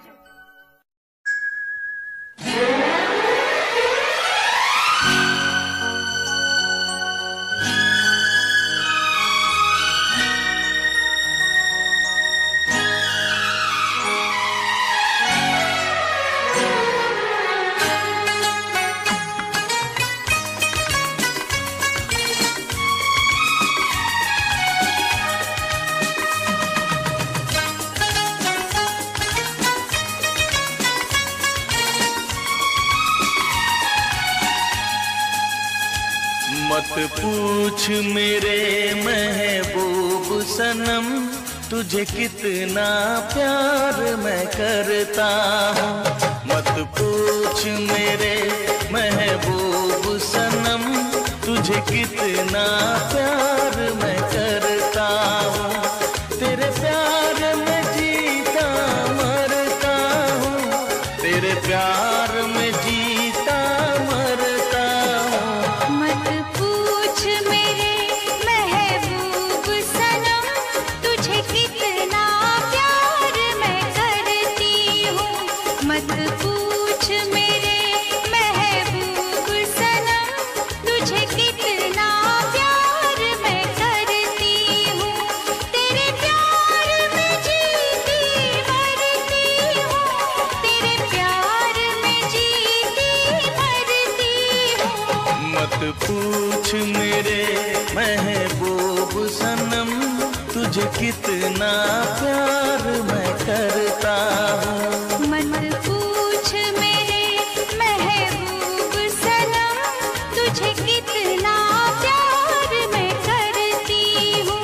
मत पूछ मेरे महबूब सनम, तुझे कितना प्यार मैं करता हूँ। मत पूछ मेरे महबूब सनम, तुझे कितना प्यार मैं करता हूँ। तेरे प्यार में जीता मरता हूँ, तेरे प्यार में जीता मरता हूँ। मत पूछ मेरे महबूब सनम, तुझे कितना प्यार मैं करती हूँ। मत पूछ मेरे महबूब सनम, तुझे कितना प्यार मैं करती हूँ। तेरे प्यार में जीती मरती हूँ, तेरे प्यार में जीती मरती हूँ। मत पूछ मेरे महबूब सनम, तुझे कितना प्यार मैं करता हूँ। मत पूछ मेरे महबूब सनम, तुझे कितना प्यार मैं करती हूँ।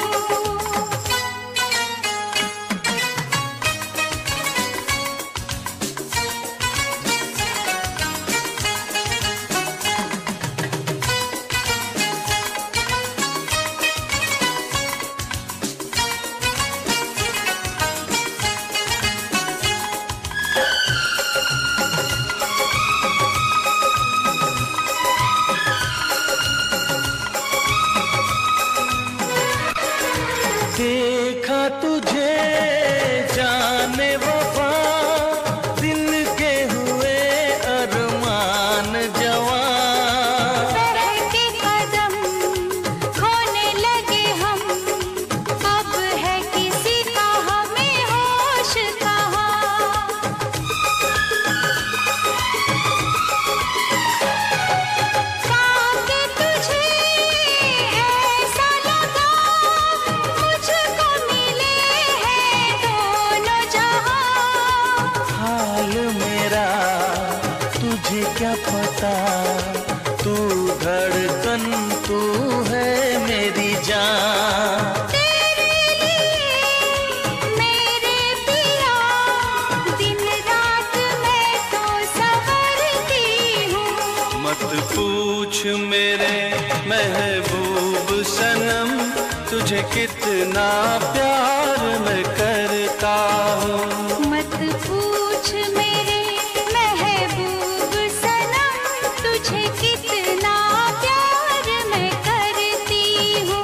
मुझे क्या पता, तू धड़कन तू है मेरी जान। तेरे लिए मेरे पिया दिन रात मैं तो संवरती हूँ। मत पूछ मेरे महबूब सनम, तुझे कितना प्यार मैं करता हूँ। मत पूछ मेरे महबूब सनम, तुझे कितना प्यार मैं करती हूँ।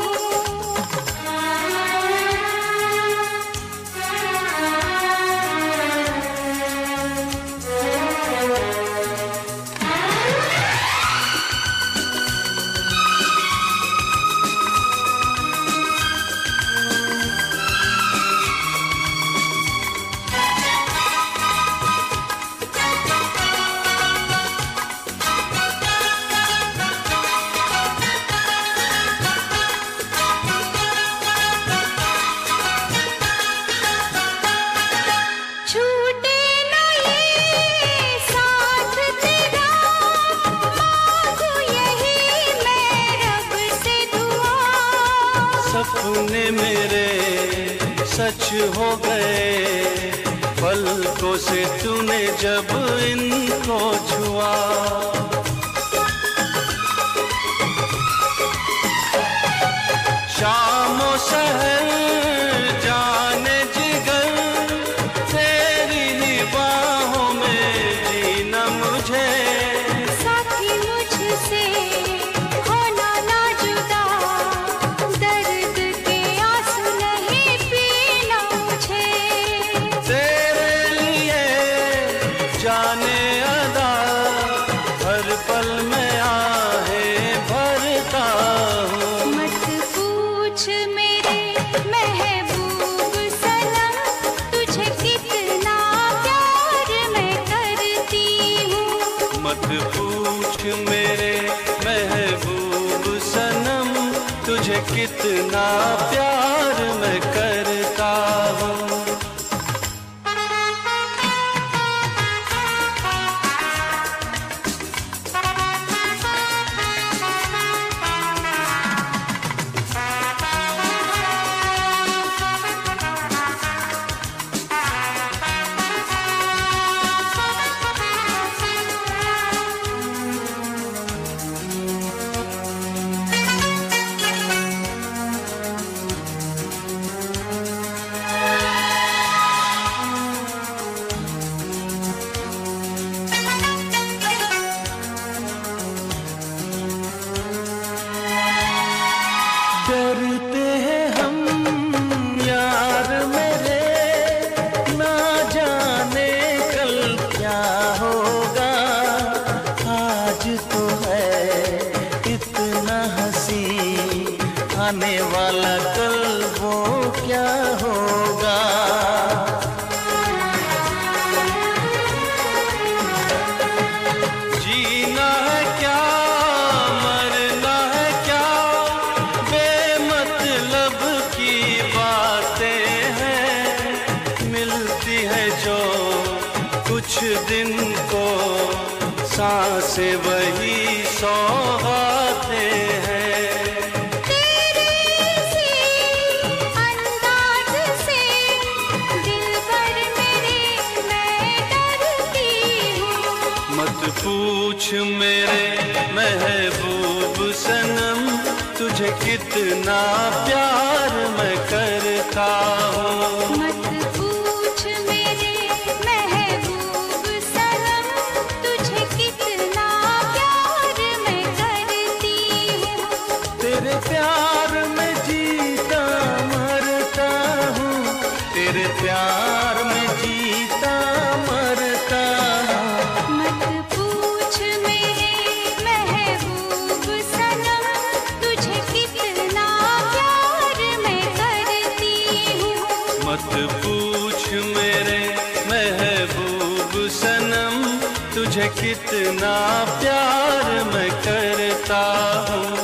छूटे न ये साथ तेरा, मांगू यही मैं रब से दुआ। सपने मेरे सच हो गए, पलकों से तूने जब इनको छुआ। शामों सहर जाने जिगर, तेरी ही बाहों में जीना मुझे। साथी मुझसे होना ना जुदा, दर्द के आंसू नहीं पीना मुझे। तेरे लिए जाने अदा, हर पल में आहें भरता हूँ। मत पूछ मेरे महबूब सनम, तुझे कितना प्यार मैं करती हूँ। मत पूछ मेरे महबूब सनम, तुझे कितना प्यार मैं करता हूँ। डरते हैं हम यार मेरे, ना जाने कल क्या होगा। आज तो है इतना हंसी, आने वाला कल वो क्या होगा। जीना है क्या मरना है क्या, बेमतलब की बातें हैं। मिलती है जो कुछ दिन को, सांसें वही सौगातें हैं। तेरे इसी अंदाज से दिलबर मेरे मैं डरती हूँ। मत पूछ मेरे महबूब सनम, तुझे कितना प्यार मैं करता हूँ। मत पूछ मेरे महबूब सनम, तुझे कितना प्यार मैं करती हूँ। तेरे प्यार में जीता मरता हूँ, तेरे प्यार में जीता मरता हूँ। मत पूछ मेरे महबूब सनम, तुझे कितना प्यार मैं करती हूँ। मत पूछ मेरे महबूब सनम, तुझे कितना प्यार मैं करता हूँ।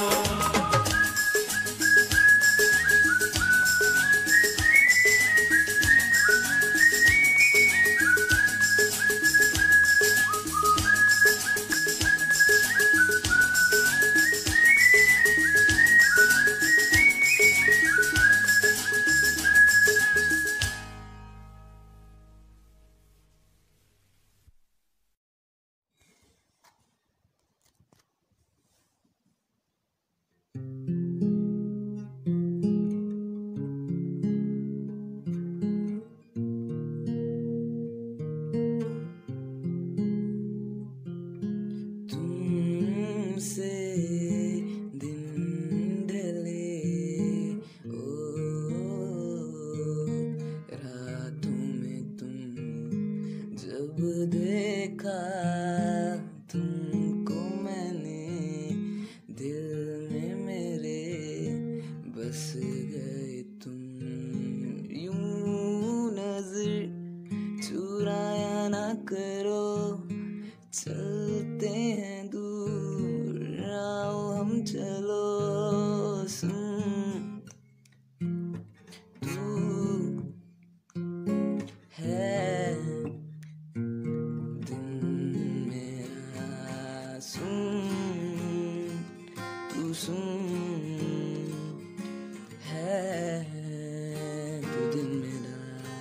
तुमको मैंने, दिल में मेरे बस गए तुम। यूं नजर चुराया ना करो, चलते हैं दूर, आओ हम चलो। सुन तू है दिन मेरा, सुन तू सुन है तू दिन मेरा।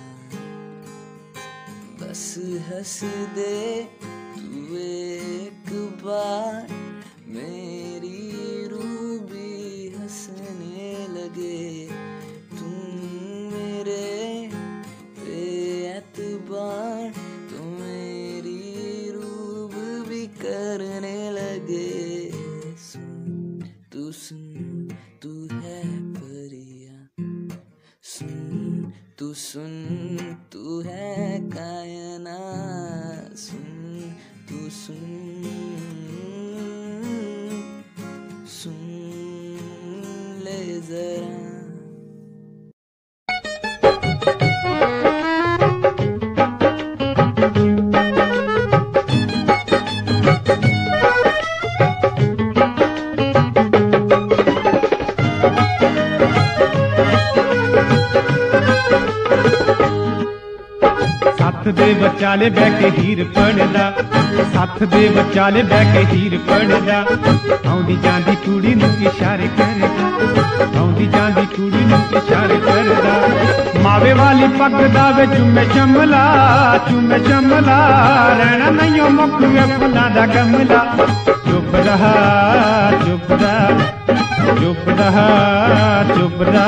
बस हंस दे तू एक बार, मेरी रूह भी हंसने लगे। तुम मेरे पे एतबार, तो मेरी रूह भी करने लगे। सुन तू सुन तू है परिया, सुन तू सुन तू है कायनात। सुन तू सुन सुन ले जरा। सत्थ दे बचाले बह के हीर पढ़दा, सत्थ दे बचाले बह के हीर पढ़दा। आउंदी जांदी कुड़ी नूं इशारे करदा, आउंदी जांदी कुड़ी नूं इशारे करदा। मावे वाली पग दा वे चुम्मे चमला, चुम्मे चमला। रहना नहीं मुक वे फुल्लां दा गमला। चुप रहा चुप रहा चुप रहा चुप रहा।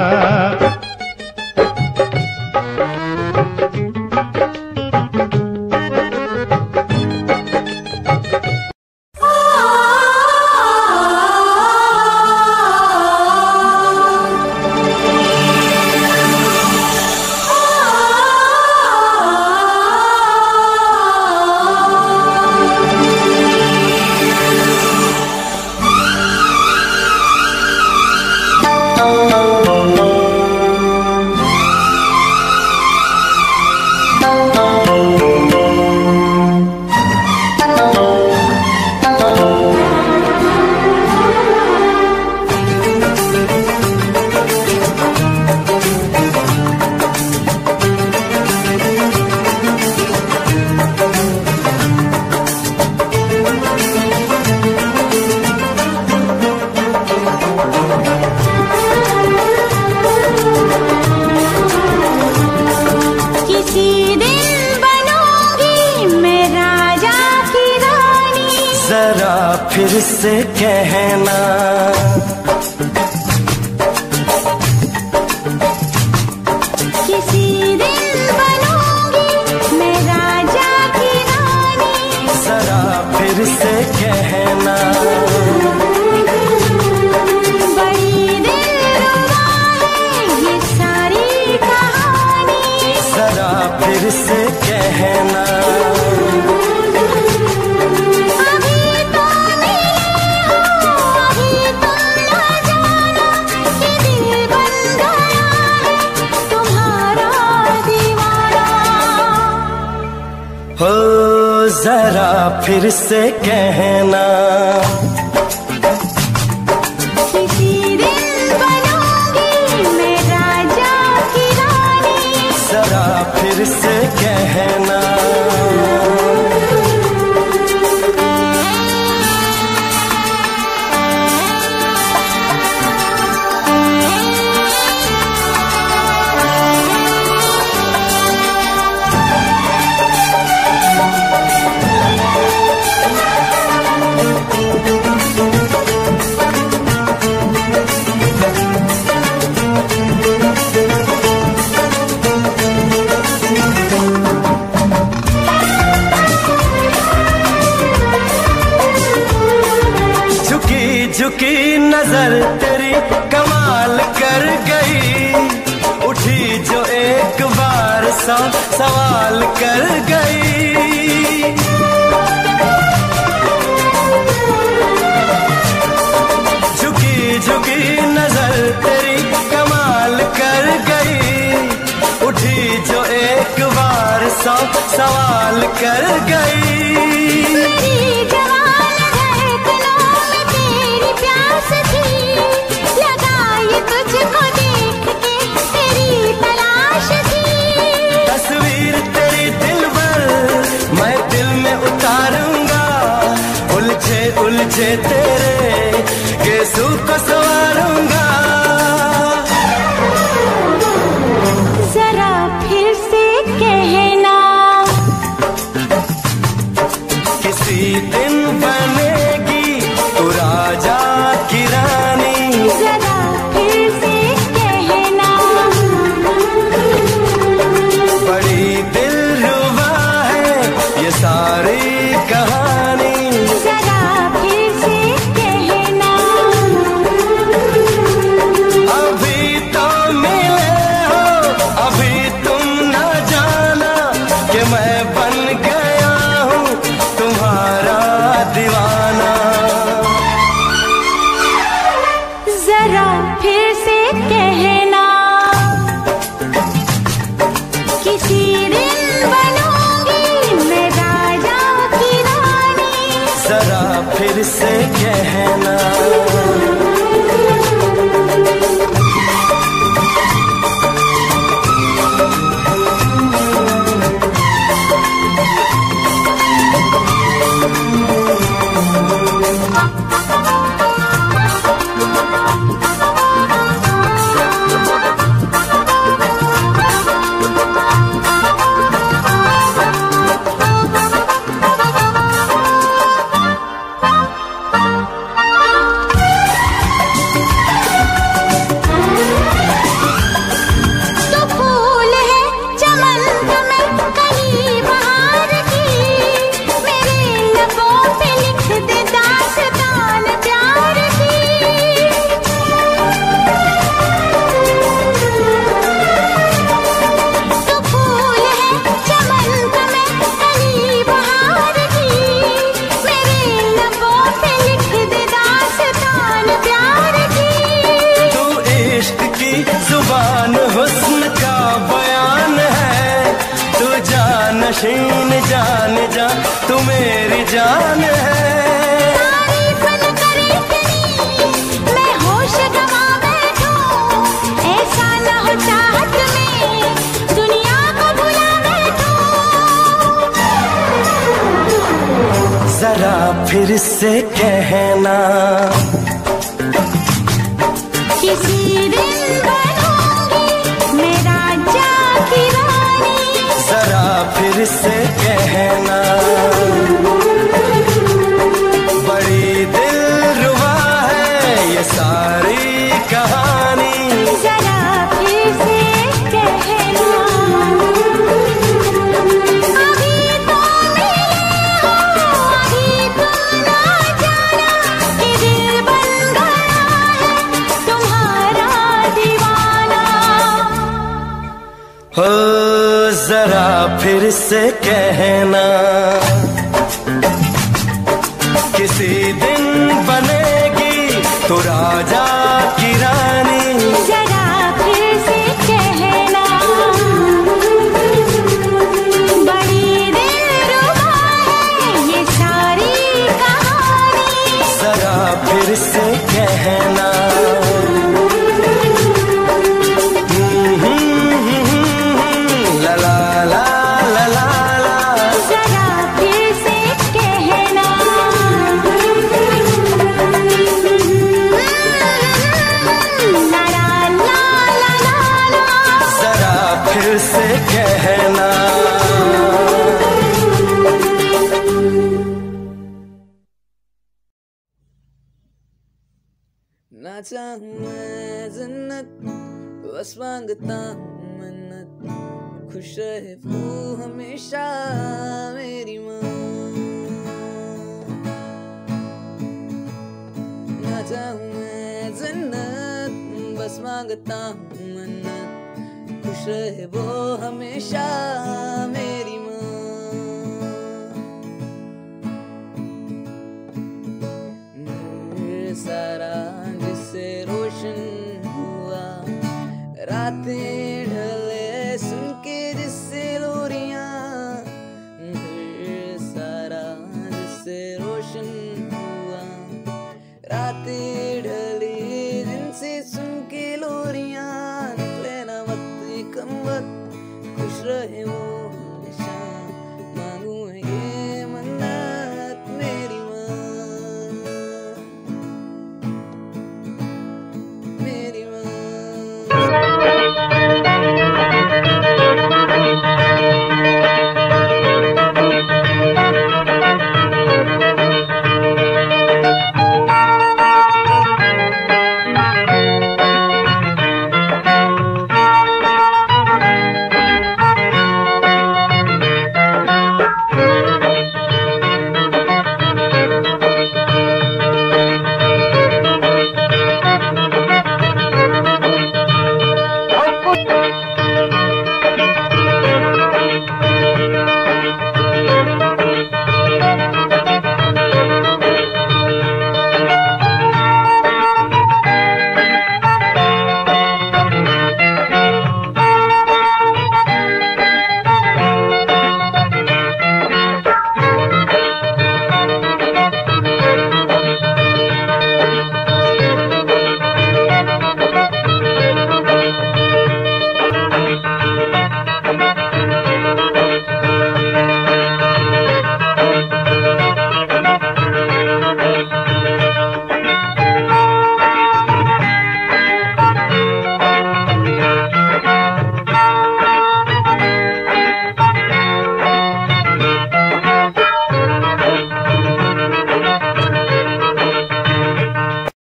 फिर से कहना, किसी दिन बनूंगी मैं राजा की रानी। जरा फिर से कहना, बड़ी दिलरुबा है ये सारी कहानी। जरा फिर से कहना, हो जरा फिर से कहना, किसी दिन बनूंगी मैं राजा की रानी। जरा फिर से कहना, झुकी नजर तेरी कमाल कर गई, उठी जो एक बार सौ सवाल कर गई। सवाल कर गई। मेरी जवान धड़कनों में तेरी प्यास थी, लगाई तुझको देख के तेरी तलाश थी। तस्वीर तेरी दिल भर मैं दिल में उतारूंगा, उलझे उलझे तेरे गेसू को सवारूंगा। जरा फिर से कहना, किसी दिन बनेगी तू राजा की रानी। जरा फिर से कहना, बड़ी दिलरुबा है ये सारी कहानी। जरा फिर से कहना, अभी तो मिले हो, अभी तुम न जाना कि मैं बन गया हूँ तुम्हारा दीवाना। जरा फिर से कहना, किसी दिन बनूंगी मैं राजा की रानी। जरा फिर से कहना, तो फूल है चमन में कली बहार की, मेरे लबों पे लिख दे दास्तान प्यार की। तो फूल है चमन में कली बहार की, मेरे लबों पे लिख दे दास्तान प्यार की। तू इश्क की जुबान हुस्न का बयान है, तू जानशीन जान जा तू मेरी जान है। तारीफ न करे तेरी मैं होश गवा बैठूं, ऐसा न हो चाहत में दुनिया को भुला बैठूं। जरा फिर से कहना, किसी दिन बनूंगी मैं राजा की रानी। जरा फिर से कहना, बड़ी दिलरुबा है ये सारी कहानी। जरा फिर से कहना, अभी तो मिले हो, अभी तुम ना जाना कि दिल बन गया है तुम्हारा दीवाना। हो जरा फिर से कहना, किसी दिन बनेगी तो राजा की रानी। जरा फिर से कहना, बड़ी दिलरुबा है ये सारी कहानी। जरा फिर से कहना, ला ला ला ला ला ला। जरा फिर से कहना, ला ला ला ला ला ला। जरा फिर से कहना, ना चाहूं मैं जन्नत बस मांगता हूँ मन्नत, खुश रहे वो हमेशा मेरी माँ। ना चाहूं मैं जन्नत बस मांगता हूँ मन्नत, खुश रहे वो हमेशा मेरी माँ। मेरे सारा जिससे रोशन हुआ, रातें ढले सुन के जिससे लोरियां रोशन हुआ रात